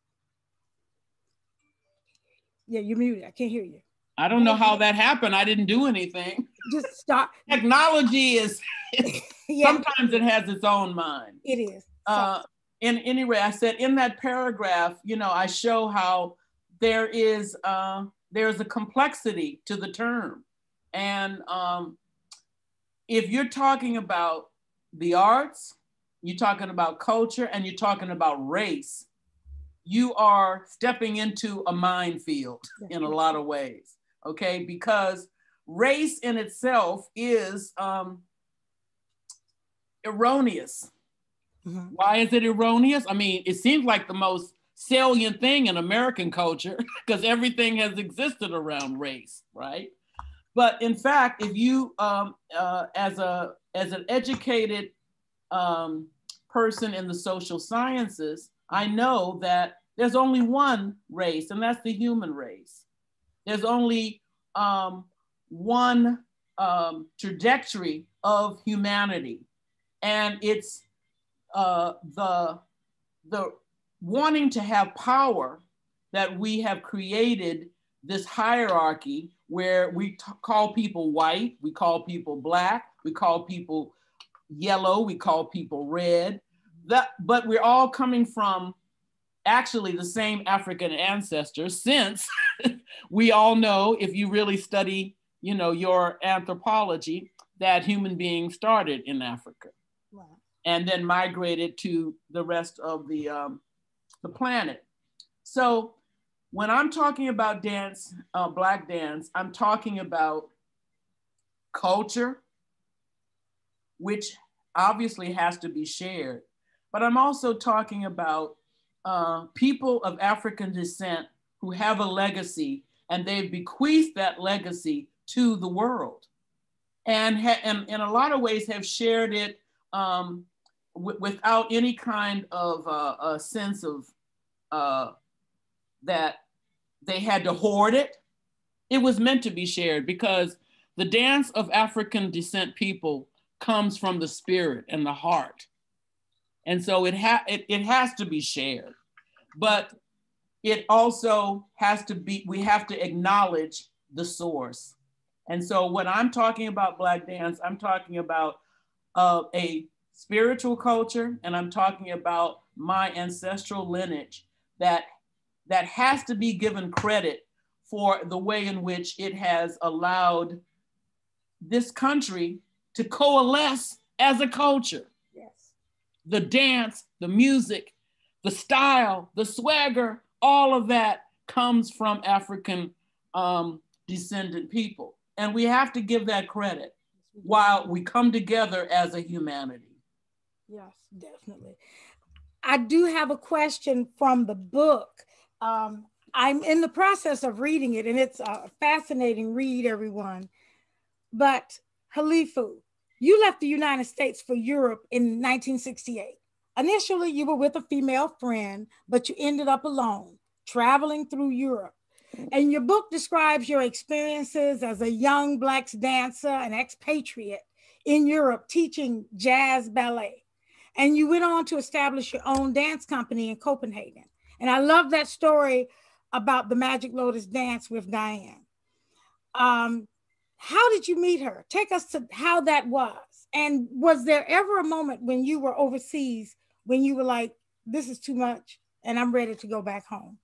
Yeah, you're muted. I can't hear you. I don't know how that happened. I didn't do anything. Just stop. Technology is, yeah. Sometimes it has its own mind. It is. Uh, in anyway, I said in that paragraph, you know, I show how there is uh, there's a complexity to the term. And um, if you're talking about the arts, you're talking about culture, and you're talking about race, you are stepping into a minefield in a lot of ways, okay? Because race in itself is um, erroneous. Mm-hmm. Why is it erroneous? I mean, it seems like the most salient thing in American culture because everything has existed around race, right? But in fact, if you, um, uh, as a as an educated um, person in the social sciences, I know that there's only one race, and that's the human race. There's only um, one um, trajectory of humanity, and it's uh, the the wanting to have power that we have created this hierarchy where we t- call people white, we call people Black, we call people yellow, we call people red. That, but we're all coming from actually the same African ancestors, since we all know, if you really study, you know, your anthropology, that human beings started in Africa. Wow. And then migrated to the rest of the, um, the planet. So when I'm talking about dance, uh, Black dance, I'm talking about culture, which obviously has to be shared. but I'm also talking about uh, people of African descent who have a legacy, and they've bequeathed that legacy to the world, and, ha- and in a lot of ways have shared it um, w- without any kind of uh, a sense of uh, that they had to hoard it. It was meant to be shared, because the dance of African descent people comes from the spirit and the heart. And so it, ha- it, it has to be shared, but it also has to be, we have to acknowledge the source. And so when I'm talking about Black dance, I'm talking about uh, a spiritual culture, and I'm talking about my ancestral lineage that, that has to be given credit for the way in which it has allowed this country to coalesce as a culture. Yes. The dance, the music, the style, the swagger, all of that comes from African um, descendant people. And we have to give that credit while we come together as a humanity. Yes, definitely. I do have a question from the book. Um, I'm in the process of reading it, and it's a fascinating read, everyone. But Halifu, you left the United States for Europe in nineteen sixty-eight. Initially, you were with a female friend, but you ended up alone, traveling through Europe. And your book describes your experiences as a young Black dancer and expatriate in Europe, teaching jazz ballet. And you went on to establish your own dance company in Copenhagen. And I love that story about the Magic Lotus dance with Diane. Um, how did you meet her? Take us to how that was. And was there ever a moment when you were overseas when you were like, this is too much and I'm ready to go back home?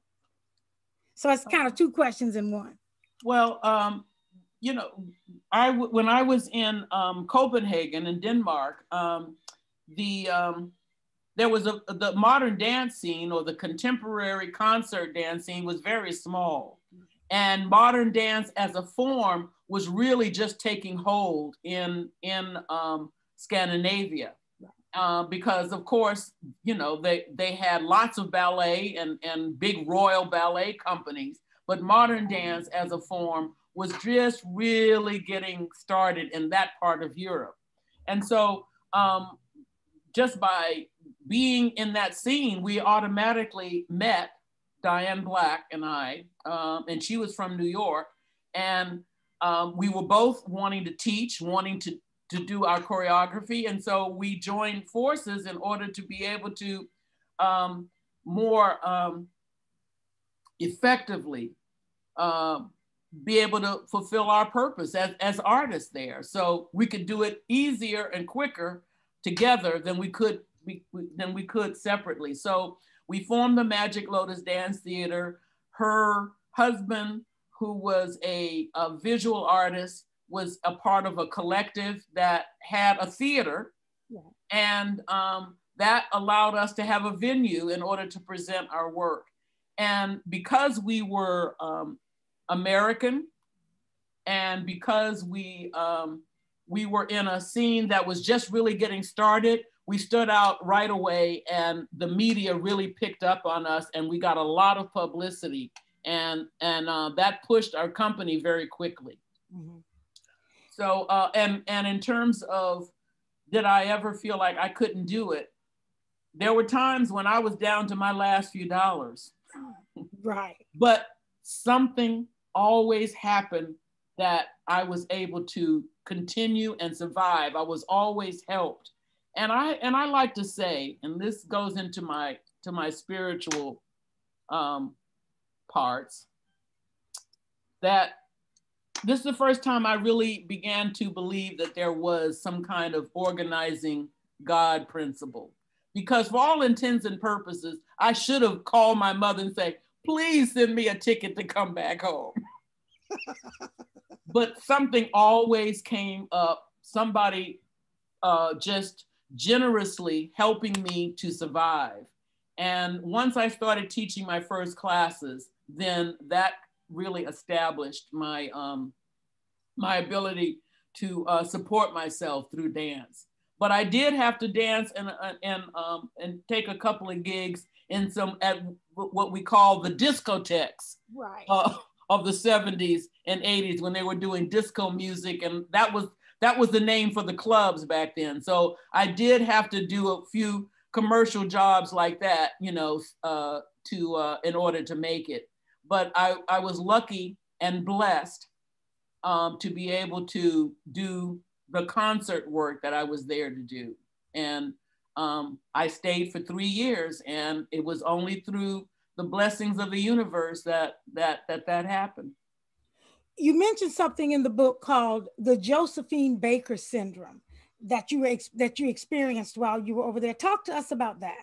So it's kind of two questions in one. Well, um, you know, I when I was in um, Copenhagen in Denmark, um, the um, there was a the modern dance scene, or the contemporary concert dance scene, was very small, and modern dance as a form was really just taking hold in in um, Scandinavia. Uh, because of course, you know, they, they had lots of ballet and, and big royal ballet companies, but modern dance as a form was just really getting started in that part of Europe. And so um, just by being in that scene, we automatically met Diane Black and I, um, and she was from New York. And um, we were both wanting to teach, wanting to to do our choreography. And so we joined forces in order to be able to um, more um, effectively uh, be able to fulfill our purpose as, as artists there. So we could do it easier and quicker together than we could we, than we could separately. So we formed the Magic Lotus Dance Theater. Her husband, who was a, a visual artist, was a part of a collective that had a theater. Yeah. And um, that allowed us to have a venue in order to present our work. And because we were um, American, and because we, um, we were in a scene that was just really getting started, we stood out right away, and the media really picked up on us, and we got a lot of publicity, and, and uh, that pushed our company very quickly. Mm-hmm. So, uh, and, and in terms of, did I ever feel like I couldn't do it? There were times when I was down to my last few dollars. Right. But something always happened that I was able to continue and survive. I was always helped. And I, and I like to say, and this goes into my, to my spiritual um, parts, that this is the first time I really began to believe that there was some kind of organizing God principle. Because for all intents and purposes, I should have called my mother and said, please send me a ticket to come back home. But something always came up, somebody uh, just generously helping me to survive. And once I started teaching my first classes, then that really established my, um, my ability to uh, support myself through dance. but I did have to dance and and um, and take a couple of gigs in some at what we call the discotheques, right. uh, of the seventies and eighties when they were doing disco music, and that was that was the name for the clubs back then. So I did have to do a few commercial jobs like that, you know, uh, to uh, in order to make it. But I, I was lucky and blessed um, to be able to do the concert work that I was there to do. And um, I stayed for three years, and it was only through the blessings of the universe that that that, that happened. You mentioned something in the book called the Josephine Baker syndrome that you ex- that you experienced while you were over there. Talk to us about that.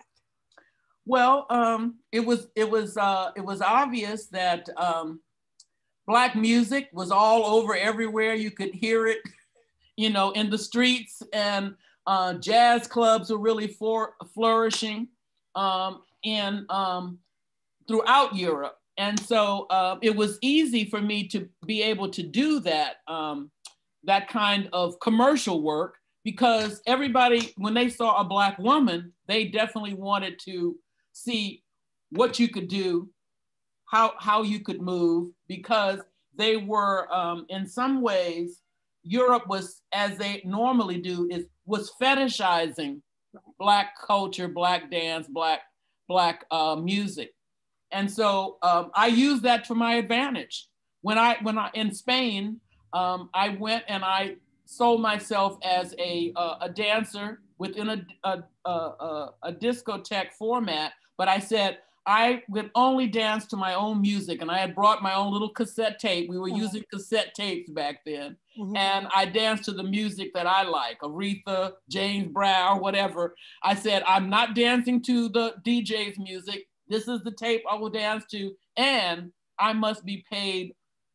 Well, um, it was it was uh, it was obvious that um, Black music was all over everywhere. You could hear it, you know, in the streets, and uh, jazz clubs were really for, flourishing um, in um, throughout Europe. And so uh, it was easy for me to be able to do that, um, that kind of commercial work, because everybody, when they saw a Black woman, they definitely wanted to see what you could do, how, how you could move, because they were, um, in some ways, Europe was, as they normally do, is was fetishizing Black culture, Black dance, Black, Black uh, music. And so um, I used that to my advantage. When I, when I in Spain, um, I went and I sold myself as a, uh, a dancer within a, a, a, a discotheque format, but I said, I would only dance to my own music. And I had brought my own little cassette tape. We were mm-hmm. using cassette tapes back then. Mm-hmm. And I danced to the music that I like, Aretha, James Brown, whatever. I said, I'm not dancing to the D J's music. This is the tape I will dance to, and I must be paid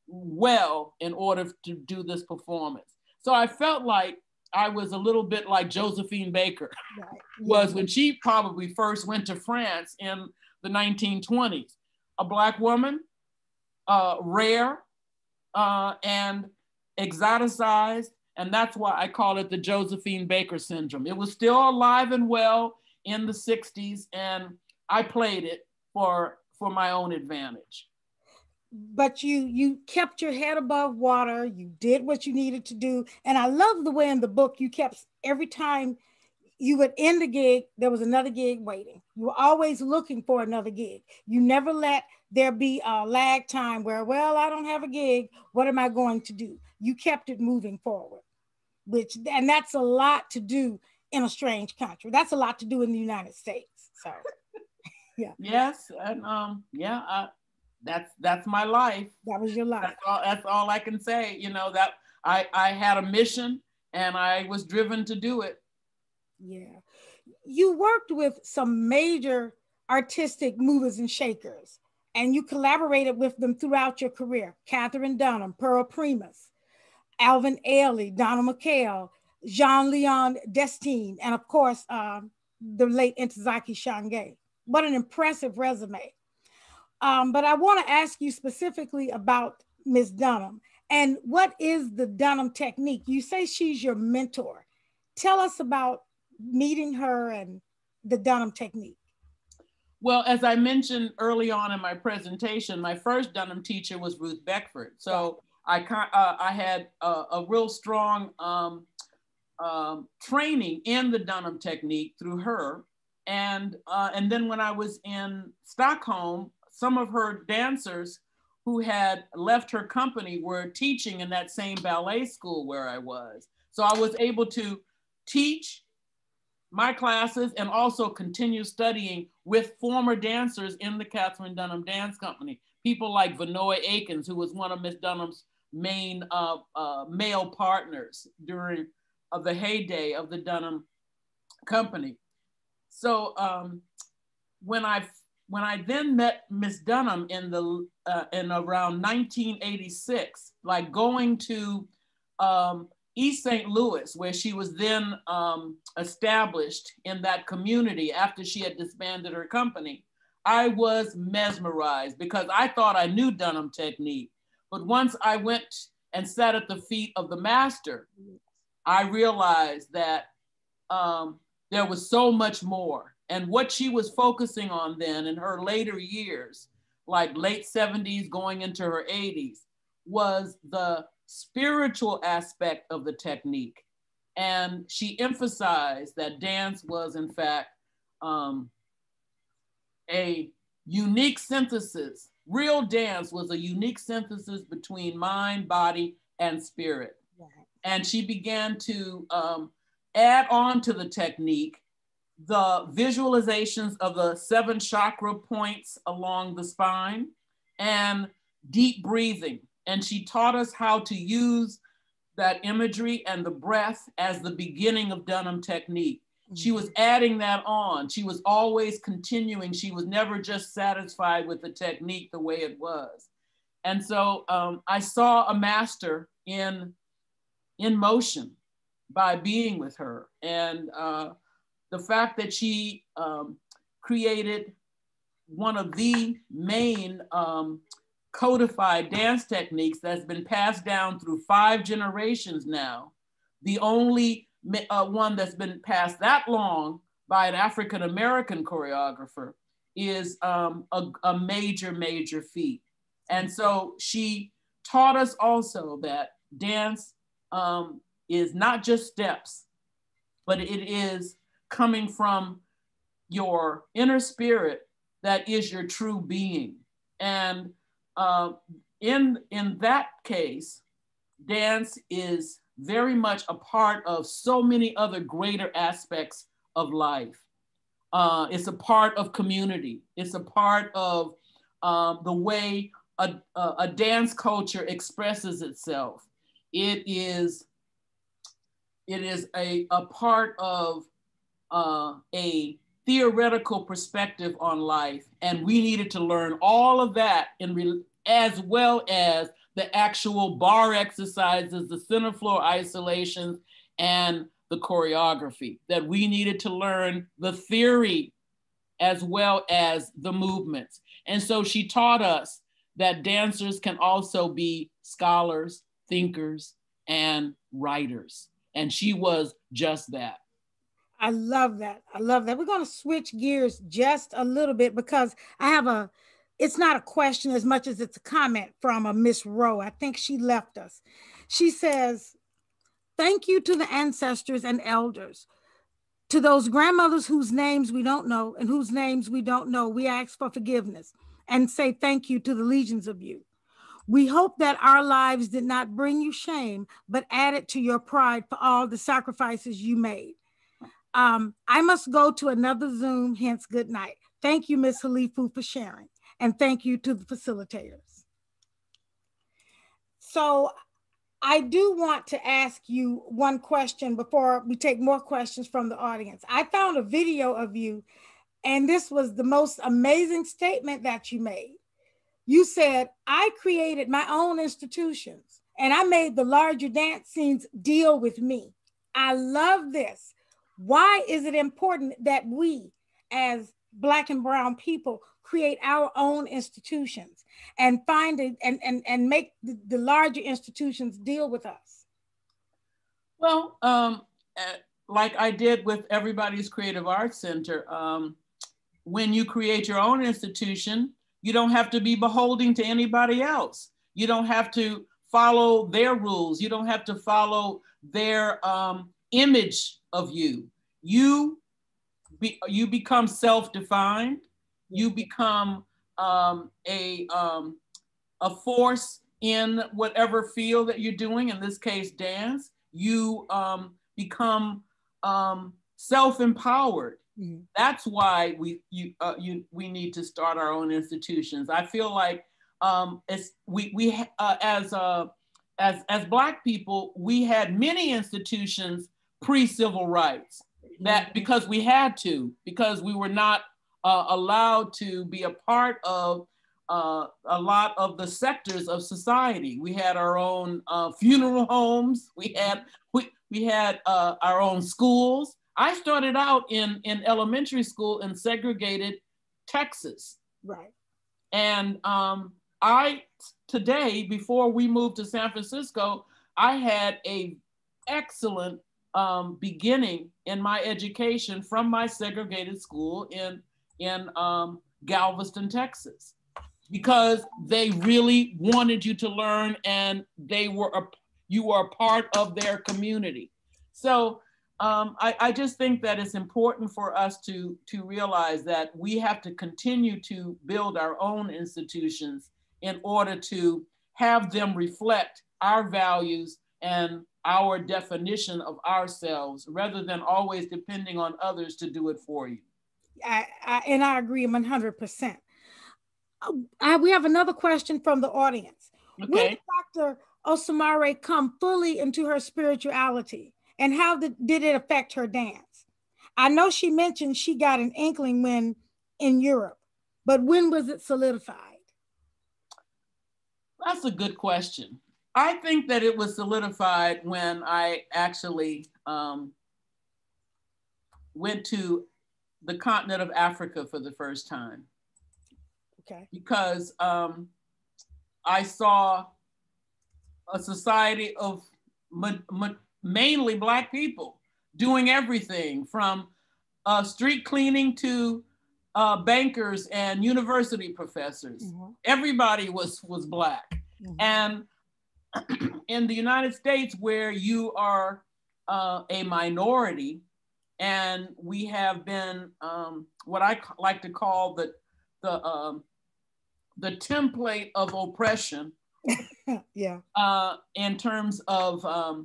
well in order to do this performance. So I felt like I was a little bit like Josephine Baker right. was yeah. when she probably first went to France in the nineteen twenties. A Black woman, uh, rare uh, and exoticized, and that's why I call it the Josephine Baker syndrome. It was still alive and well in the sixties, and I played it for, for my own advantage. But you you kept your head above water. You did what you needed to do. And I love the way in the book you kept, every time you would end a gig, there was another gig waiting. You were always looking for another gig. You never let there be a lag time where, well, I don't have a gig. What am I going to do? You kept it moving forward, which, and that's a lot to do in a strange country. That's a lot to do in the United States. So, yeah. Yes, and um, yeah, I, that's that's my life. That was your life. That's all, that's all I can say. You know, that I I had a mission and I was driven to do it. Yeah, you worked with some major artistic movers and shakers, and you collaborated with them throughout your career. Catherine Dunham, Pearl Primus, Alvin Ailey, Donna McHale, Jean-Leon Destine, and of course, um, the late Ntozake Shange. What an impressive resume. Um, but I want to ask you specifically about Miz Dunham, and what is the Dunham technique? You say she's your mentor. Tell us about meeting her and the Dunham technique. Well, as I mentioned early on in my presentation, my first Dunham teacher was Ruth Beckford. So I, uh, I had a, a real strong um, um, training in the Dunham technique through her. And, uh, and then when I was in Stockholm, some of her dancers who had left her company were teaching in that same ballet school where I was. So I was able to teach my classes and also continue studying with former dancers in the Catherine Dunham Dance Company. People like Vanoy Akins, who was one of Miss Dunham's main uh, uh, male partners during uh, the heyday of the Dunham Company. So um, when I when I then met Miss Dunham in the uh, in around nineteen eighty-six, like going to um, East Saint Louis, where she was then um, established in that community after she had disbanded her company, I was mesmerized because I thought I knew Dunham technique. But once I went and sat at the feet of the master, I realized that um, there was so much more. And what she was focusing on then in her later years, like late seventies going into her eighties, was the spiritual aspect of the technique. And she emphasized that dance was, in fact, um, a unique synthesis. Real dance was a unique synthesis between mind, body, and spirit. Right. And she began to um, add on to the technique the visualizations of the seven chakra points along the spine and deep breathing. And she taught us how to use that imagery and the breath as the beginning of Dunham technique. Mm-hmm. She was adding that on. She was always continuing. She was never just satisfied with the technique the way it was. And so um, I saw a master in, in motion by being with her. And uh, the fact that she um, created one of the main um, codified dance techniques that's been passed down through five generations now, the only uh, one that's been passed that long by an African-American choreographer, is um, a, a major, major feat. And so she taught us also that dance um, is not just steps, but it is coming from your inner spirit that is your true being. And uh, in, in that case, dance is very much a part of so many other greater aspects of life. Uh, it's a part of community. It's a part of um, the way a, a, a dance culture expresses itself. It is, it is a, a part of uh, a theoretical perspective on life. And we needed to learn all of that in re as well as the actual bar exercises, the center floor isolations, and the choreography, that we needed to learn the theory as well as the movements. And so she taught us that dancers can also be scholars, thinkers, and writers. And she was just that. I love that. I love that. We're going to switch gears just a little bit because I have a, it's not a question as much as it's a comment from a Miss Rowe. I think she left us. She says, thank you to the ancestors and elders, to those grandmothers whose names we don't know and whose names we don't know. We ask for forgiveness and say thank you to the legions of you. We hope that our lives did not bring you shame, but added to your pride for all the sacrifices you made. Um, I must go to another Zoom, hence good night. Thank you, Miz Halifu, for sharing. And thank you to the facilitators. So I do want to ask you one question before we take more questions from the audience. I found a video of you, and this was the most amazing statement that you made. You said, I created my own institutions, and I made the larger dance scenes deal with me. I love this. Why is it important that we, as Black and Brown people, create our own institutions and find it and, and, and make the, the larger institutions deal with us? Well, um, like I did with Everybody's Creative Arts Center, um, when you create your own institution, you don't have to be beholden to anybody else. You don't have to follow their rules. You don't have to follow their um, image of you. You, be, you become self-defined. You become um, a, um, a force in whatever field that you're doing, in this case, dance. You um, become um, self-empowered. Mm-hmm. That's why we, you, uh, you, we need to start our own institutions. I feel like um, it's, we, we uh, as, uh, as, as Black people, we had many institutions pre-civil rights, that because we had to, because we were not uh, allowed to be a part of uh, a lot of the sectors of society. We had our own uh, funeral homes. We had we, we had uh, our own schools. I started out in, in elementary school in segregated Texas. Right. And um, I, today, before we moved to San Francisco, I had a excellent um, beginning in my education from my segregated school in, in um, Galveston, Texas, because they really wanted you to learn and they were a, you were a part of their community. So um, I, I just think that it's important for us to, to realize that we have to continue to build our own institutions in order to have them reflect our values and our definition of ourselves, rather than always depending on others to do it for you. I, I, and I agree one hundred percent. I, we have another question from the audience. Okay. When did Doctor Osumare come fully into her spirituality, and how did, did it affect her dance? I know she mentioned she got an inkling when in Europe, but when was it solidified? That's a good question. I think that it was solidified when I actually um, went to the continent of Africa for the first time. Okay. Because um, I saw a society of ma ma mainly Black people doing everything from uh, street cleaning to uh, bankers and university professors. Mm-hmm. Everybody was, was Black. Mm-hmm. And in the United States, where you are uh, a minority, and we have been um, what I like to call the, the, um, the template of oppression, yeah, uh, in terms of um,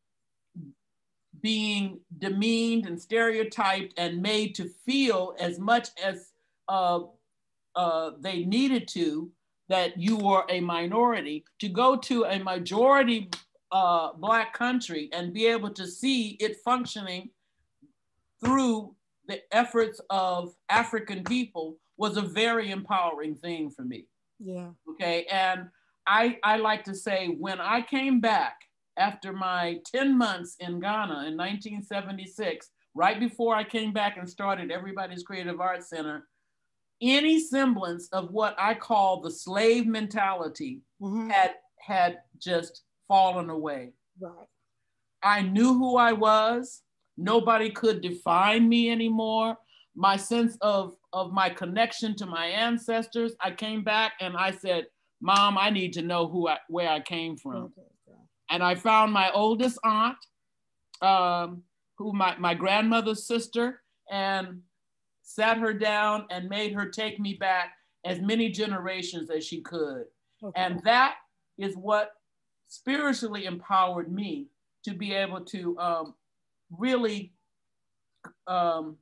being demeaned and stereotyped and made to feel as much as uh, uh, they needed to, that you were a minority, to go to a majority uh, Black country and be able to see it functioning through the efforts of African people was a very empowering thing for me. Yeah. Okay. And I, I like to say, when I came back after my ten months in Ghana in nineteen seventy-six, right before I came back and started Everybody's Creative Arts Center, any semblance of what I call the slave mentality mm-hmm. had, had just fallen away. Right. I knew who I was. Nobody could define me anymore. My sense of, of my connection to my ancestors, I came back and I said, Mom, I need to know who I, where I came from. Okay. And I found my oldest aunt, um, who my, my grandmother's sister, and sat her down and made her take me back as many generations as she could. Okay. And that is what spiritually empowered me to be able to um, really um,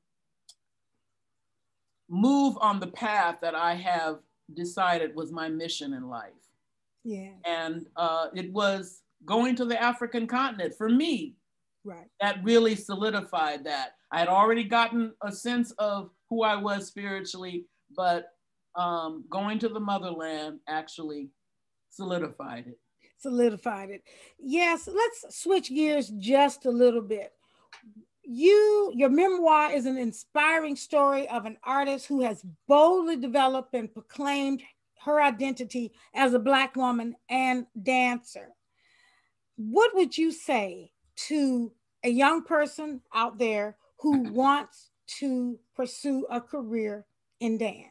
move on the path that I have decided was my mission in life. Yeah. And uh, it was going to the African continent for me. Right. That really solidified that. I had already gotten a sense of who I was spiritually, but um, going to the motherland actually solidified it. Solidified it. Yes, let's switch gears just a little bit. You, your memoir is an inspiring story of an artist who has boldly developed and proclaimed her identity as a Black woman and dancer. What would you say to a young person out there who wants to pursue a career in dance?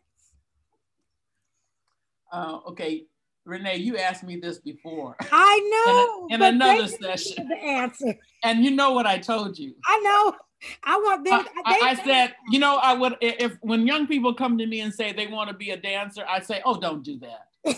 Uh, okay, Renee, you asked me this before. I know. In, a, in another session. The answer. And you know what I told you. I know. I want them. Uh, I, I said, you know, I would, if when young people come to me and say they want to be a dancer, I say, oh, don't do that.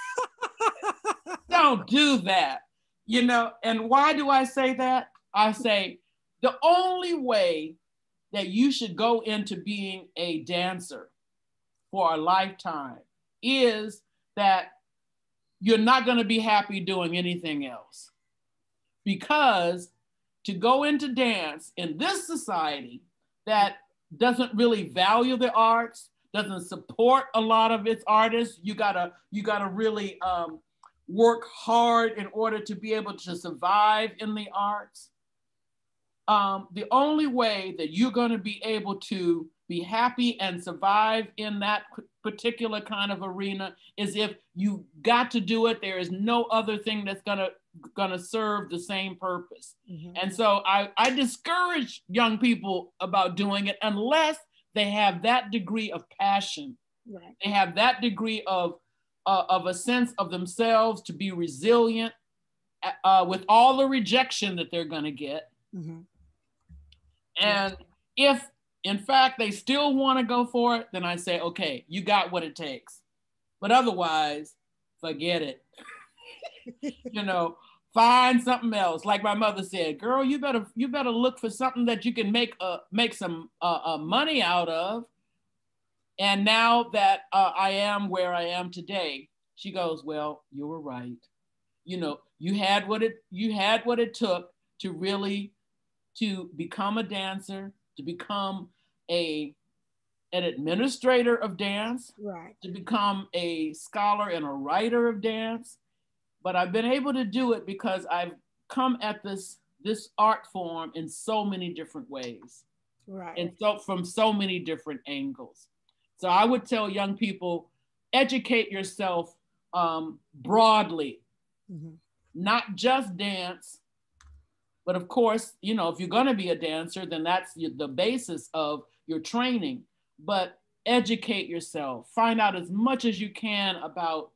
Don't do that. You know, and why do I say that? I say, the only way that you should go into being a dancer for a lifetime is that you're not going to be happy doing anything else. Because to go into dance in this society that doesn't really value the arts, doesn't support a lot of its artists, you gotta, you gotta really um, work hard in order to be able to survive in the arts. Um, the only way that you're going to be able to be happy and survive in that particular kind of arena is if you got to do it, there is no other thing that's gonna gonna serve the same purpose. Mm-hmm. And so I, I discourage young people about doing it unless they have that degree of passion. Right. They have that degree of, uh, of a sense of themselves to be resilient uh, with all the rejection that they're gonna get. Mm-hmm. And if in fact they still wanna go for it, then I say, okay, you got what it takes. But otherwise, forget it. You know, find something else. Like my mother said, girl, you better you better look for something that you can make uh, make some uh, uh, money out of. And now that uh, I am where I am today, she goes, well, you were right. You know, you had what it you had what it took to really to become a dancer, to become a an administrator of dance, right, to become a scholar and a writer of dance. But I've been able to do it because I've come at this, this art form in so many different ways. Right. And so from so many different angles. So I would tell young people, educate yourself um, broadly, mm-hmm. not just dance, but of course, you know, if you're gonna be a dancer, then that's the basis of your training, but educate yourself, find out as much as you can about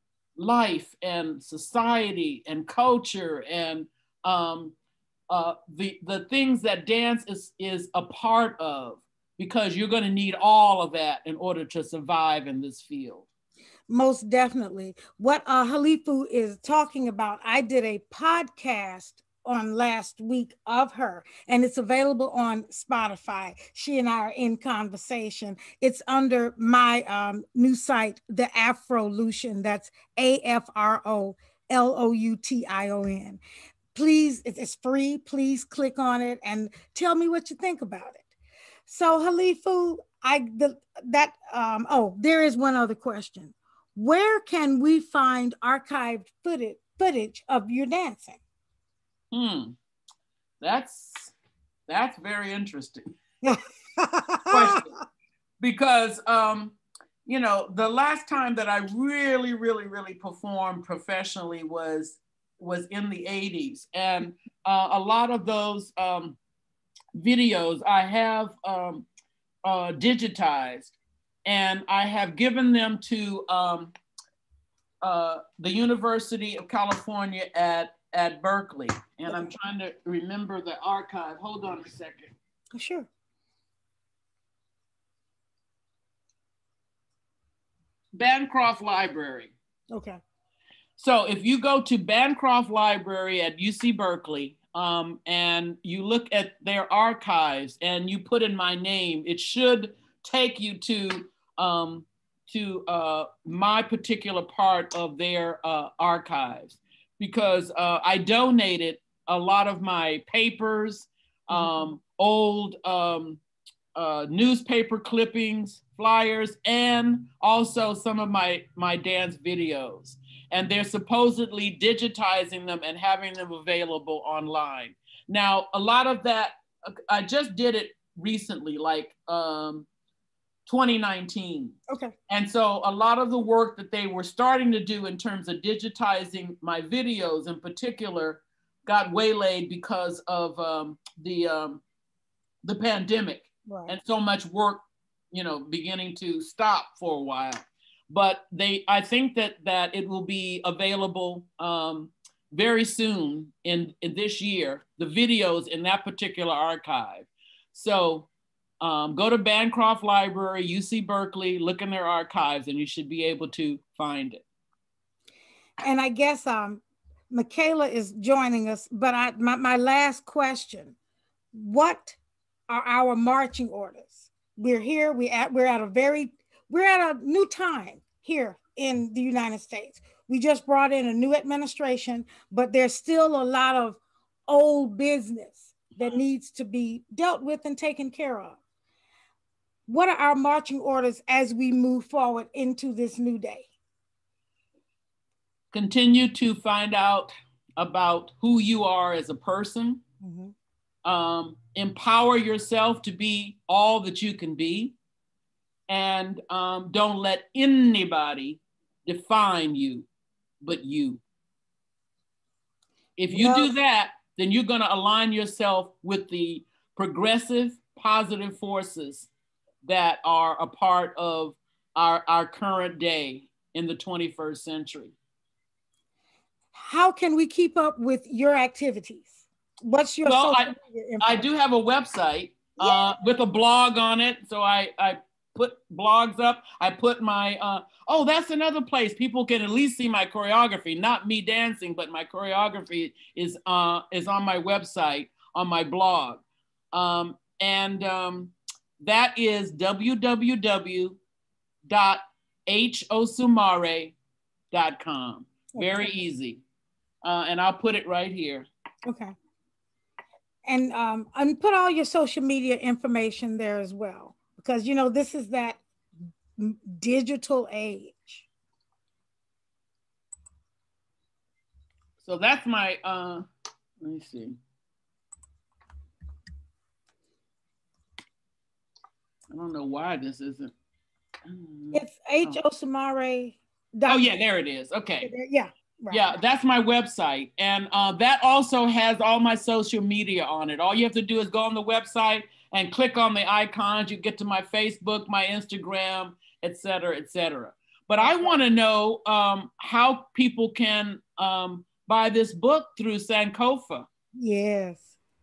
life and society and culture and um, uh, the, the things that dance is, is a part of, because you're going to need all of that in order to survive in this field. Most definitely. What uh, Halifu is talking about, I did a podcast on last week of her, and it's available on Spotify. She and I are in conversation. It's under my um, new site, The Afrolution. That's A F R O L O U T I O N. Please, it's free. Please click on it and tell me what you think about it. So Halifu, I the, that um, oh, there is one other question. Where can we find archived footage footage of your dancing? Hmm, that's that's very interesting question, because um, you know, the last time that I really, really, really performed professionally was was in the eighties, and uh, a lot of those um, videos I have um, uh, digitized, and I have given them to um, uh, the University of California at at Berkeley, and I'm trying to remember the archive. Hold on a second. Sure. Bancroft Library. Okay. So if you go to Bancroft Library at U C Berkeley um, and you look at their archives and you put in my name, it should take you to um, to uh, my particular part of their uh, archives. Because uh, I donated a lot of my papers, um, mm-hmm. old um, uh, newspaper clippings, flyers, and also some of my, my dance videos. And they're supposedly digitizing them and having them available online. Now, a lot of that, I just did it recently, like um, twenty nineteen. Okay. And so a lot of the work that they were starting to do in terms of digitizing my videos in particular got waylaid because of um, the, um, the pandemic. Right. And so much work, you know, beginning to stop for a while. But they, I think that that it will be available um, very soon in, in this year, the videos in that particular archive. So Um, go to Bancroft Library, U C Berkeley, look in their archives, and you should be able to find it. And I guess um, Michaela is joining us, but I, my, my last question, what are our marching orders? We're here, we at, we're at a very, we're at a new time here in the United States. We just brought in a new administration, but there's still a lot of old business that needs to be dealt with and taken care of. What are our marching orders as we move forward into this new day? Continue to find out about who you are as a person. Mm-hmm. Um, empower yourself to be all that you can be. and um, don't let anybody define you but you. If you Well, do that, then you're going to align yourself with the progressive, positive forces that are a part of our, our current day in the twenty-first century. How can we keep up with your activities? What's your well, social I, media info? I do have a website uh, with a blog on it. So I, I put blogs up. I put my, uh, oh, that's another place. People can at least see my choreography, not me dancing, but my choreography is, uh, is on my website, on my blog. Um, and um, that is w w w dot h osumare dot com. Very Okay. easy. Uh, and I'll put it right here. Okay. And, um, and put all your social media information there as well, because, you know, this is that digital age. So that's my, uh, let me see. I don't know why this isn't. It's H Osumare. Oh yeah, there it is. Okay. Yeah. Right. Yeah, that's my website. And uh, that also has all my social media on it. All you have to do is go on the website and click on the icons. You get to my Facebook, my Instagram, et cetera, et cetera. But I want to know um, how people can um, buy this book through Sankofa. Yes.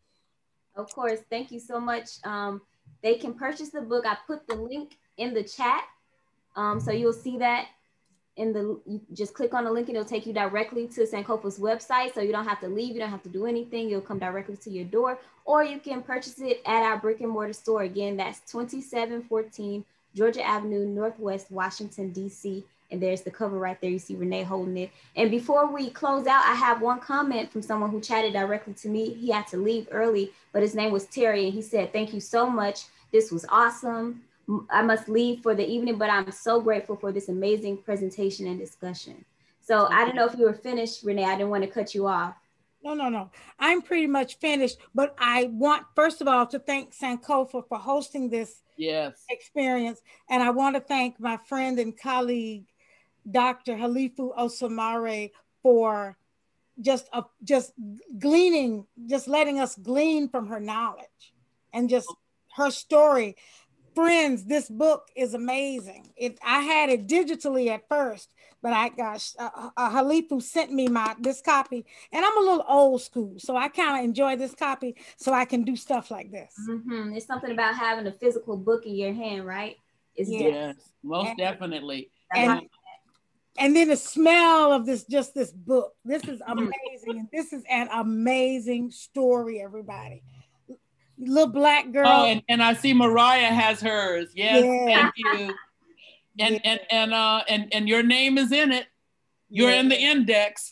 Of course. Thank you so much. Um, they can purchase the book. I put the link in the chat. Um, so you'll see that in the, you just click on the link and it'll take you directly to Sankofa's website. So you don't have to leave, you don't have to do anything. You'll come directly to your door, or you can purchase it at our brick and mortar store. Again, that's twenty-seven fourteen Georgia Avenue, Northwest Washington, D C. And there's the cover right there. You see Renee holding it. And before we close out, I have one comment from someone who chatted directly to me. He had to leave early, but his name was Terry. And he said, thank you so much. This was awesome. I must leave for the evening, but I'm so grateful for this amazing presentation and discussion. So I don't know if you were finished, Renee. I didn't want to cut you off. No, no, no. I'm pretty much finished, but I want, first of all, to thank Sankofa for hosting this yes. experience. And I want to thank my friend and colleague, Doctor Halifu Osumare, for just, uh, just gleaning, just letting us glean from her knowledge and just her story. Friends, this book is amazing. It, I had it digitally at first, but I got uh, uh, Halifu sent me my this copy, and I'm a little old school, so I kind of enjoy this copy, so I can do stuff like this. Mm-hmm. It's something about having a physical book in your hand, right? It's yes, yes most and, definitely. And, and then the smell of this, just this book. This is amazing, and this is an amazing story, everybody. Little black girl. Oh, and, and I see Mariah has hers. Yes, yeah. Thank you. And yeah. and and uh and and your name is in it. You're yeah. in the index.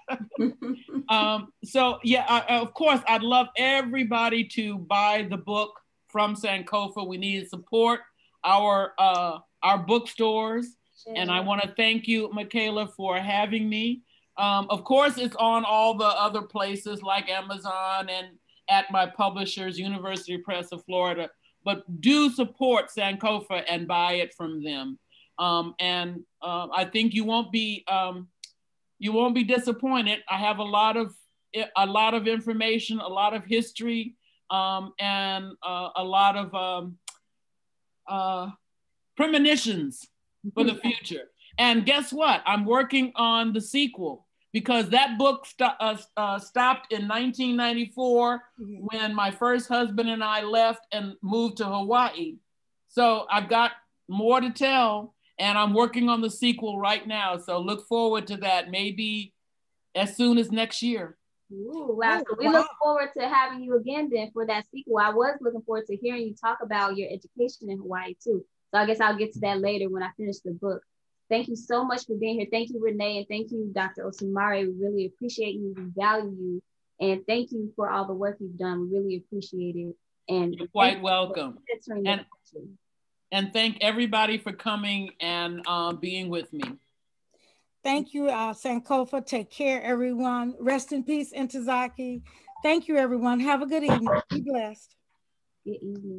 um. So yeah, I, of course, I'd love everybody to buy the book from Sankofa. We need to support our uh our bookstores, sure. And I want to thank you, Michaela, for having me. Um. Of course, it's on all the other places like Amazon and at my publishers, University Press of Florida, but do support Sankofa and buy it from them. Um, and uh, I think you won't be um, you won't be disappointed. I have a lot of a lot of information, a lot of history, um, and uh, a lot of um, uh, premonitions for the future. And guess what? I'm working on the sequel, because that book st uh, uh, stopped in nineteen ninety-four mm-hmm. when my first husband and I left and moved to Hawaii. So I've got more to tell, and I'm working on the sequel right now. So look forward to that, maybe as soon as next year. Ooh, wow. So we wow. look forward to having you again then for that sequel. I was looking forward to hearing you talk about your education in Hawaii too. So I guess I'll get to that later when I finish the book. Thank you so much for being here. Thank you, Renee, and thank you, Doctor Osumare. We really appreciate you. We value you. And thank you for all the work you've done. We really appreciate it. And you're quite welcome. And, and thank everybody for coming and uh, being with me. Thank you, uh, Sankofa. Take care, everyone. Rest in peace, Intozaki. Thank you, everyone. Have a good evening. Be blessed. Good evening.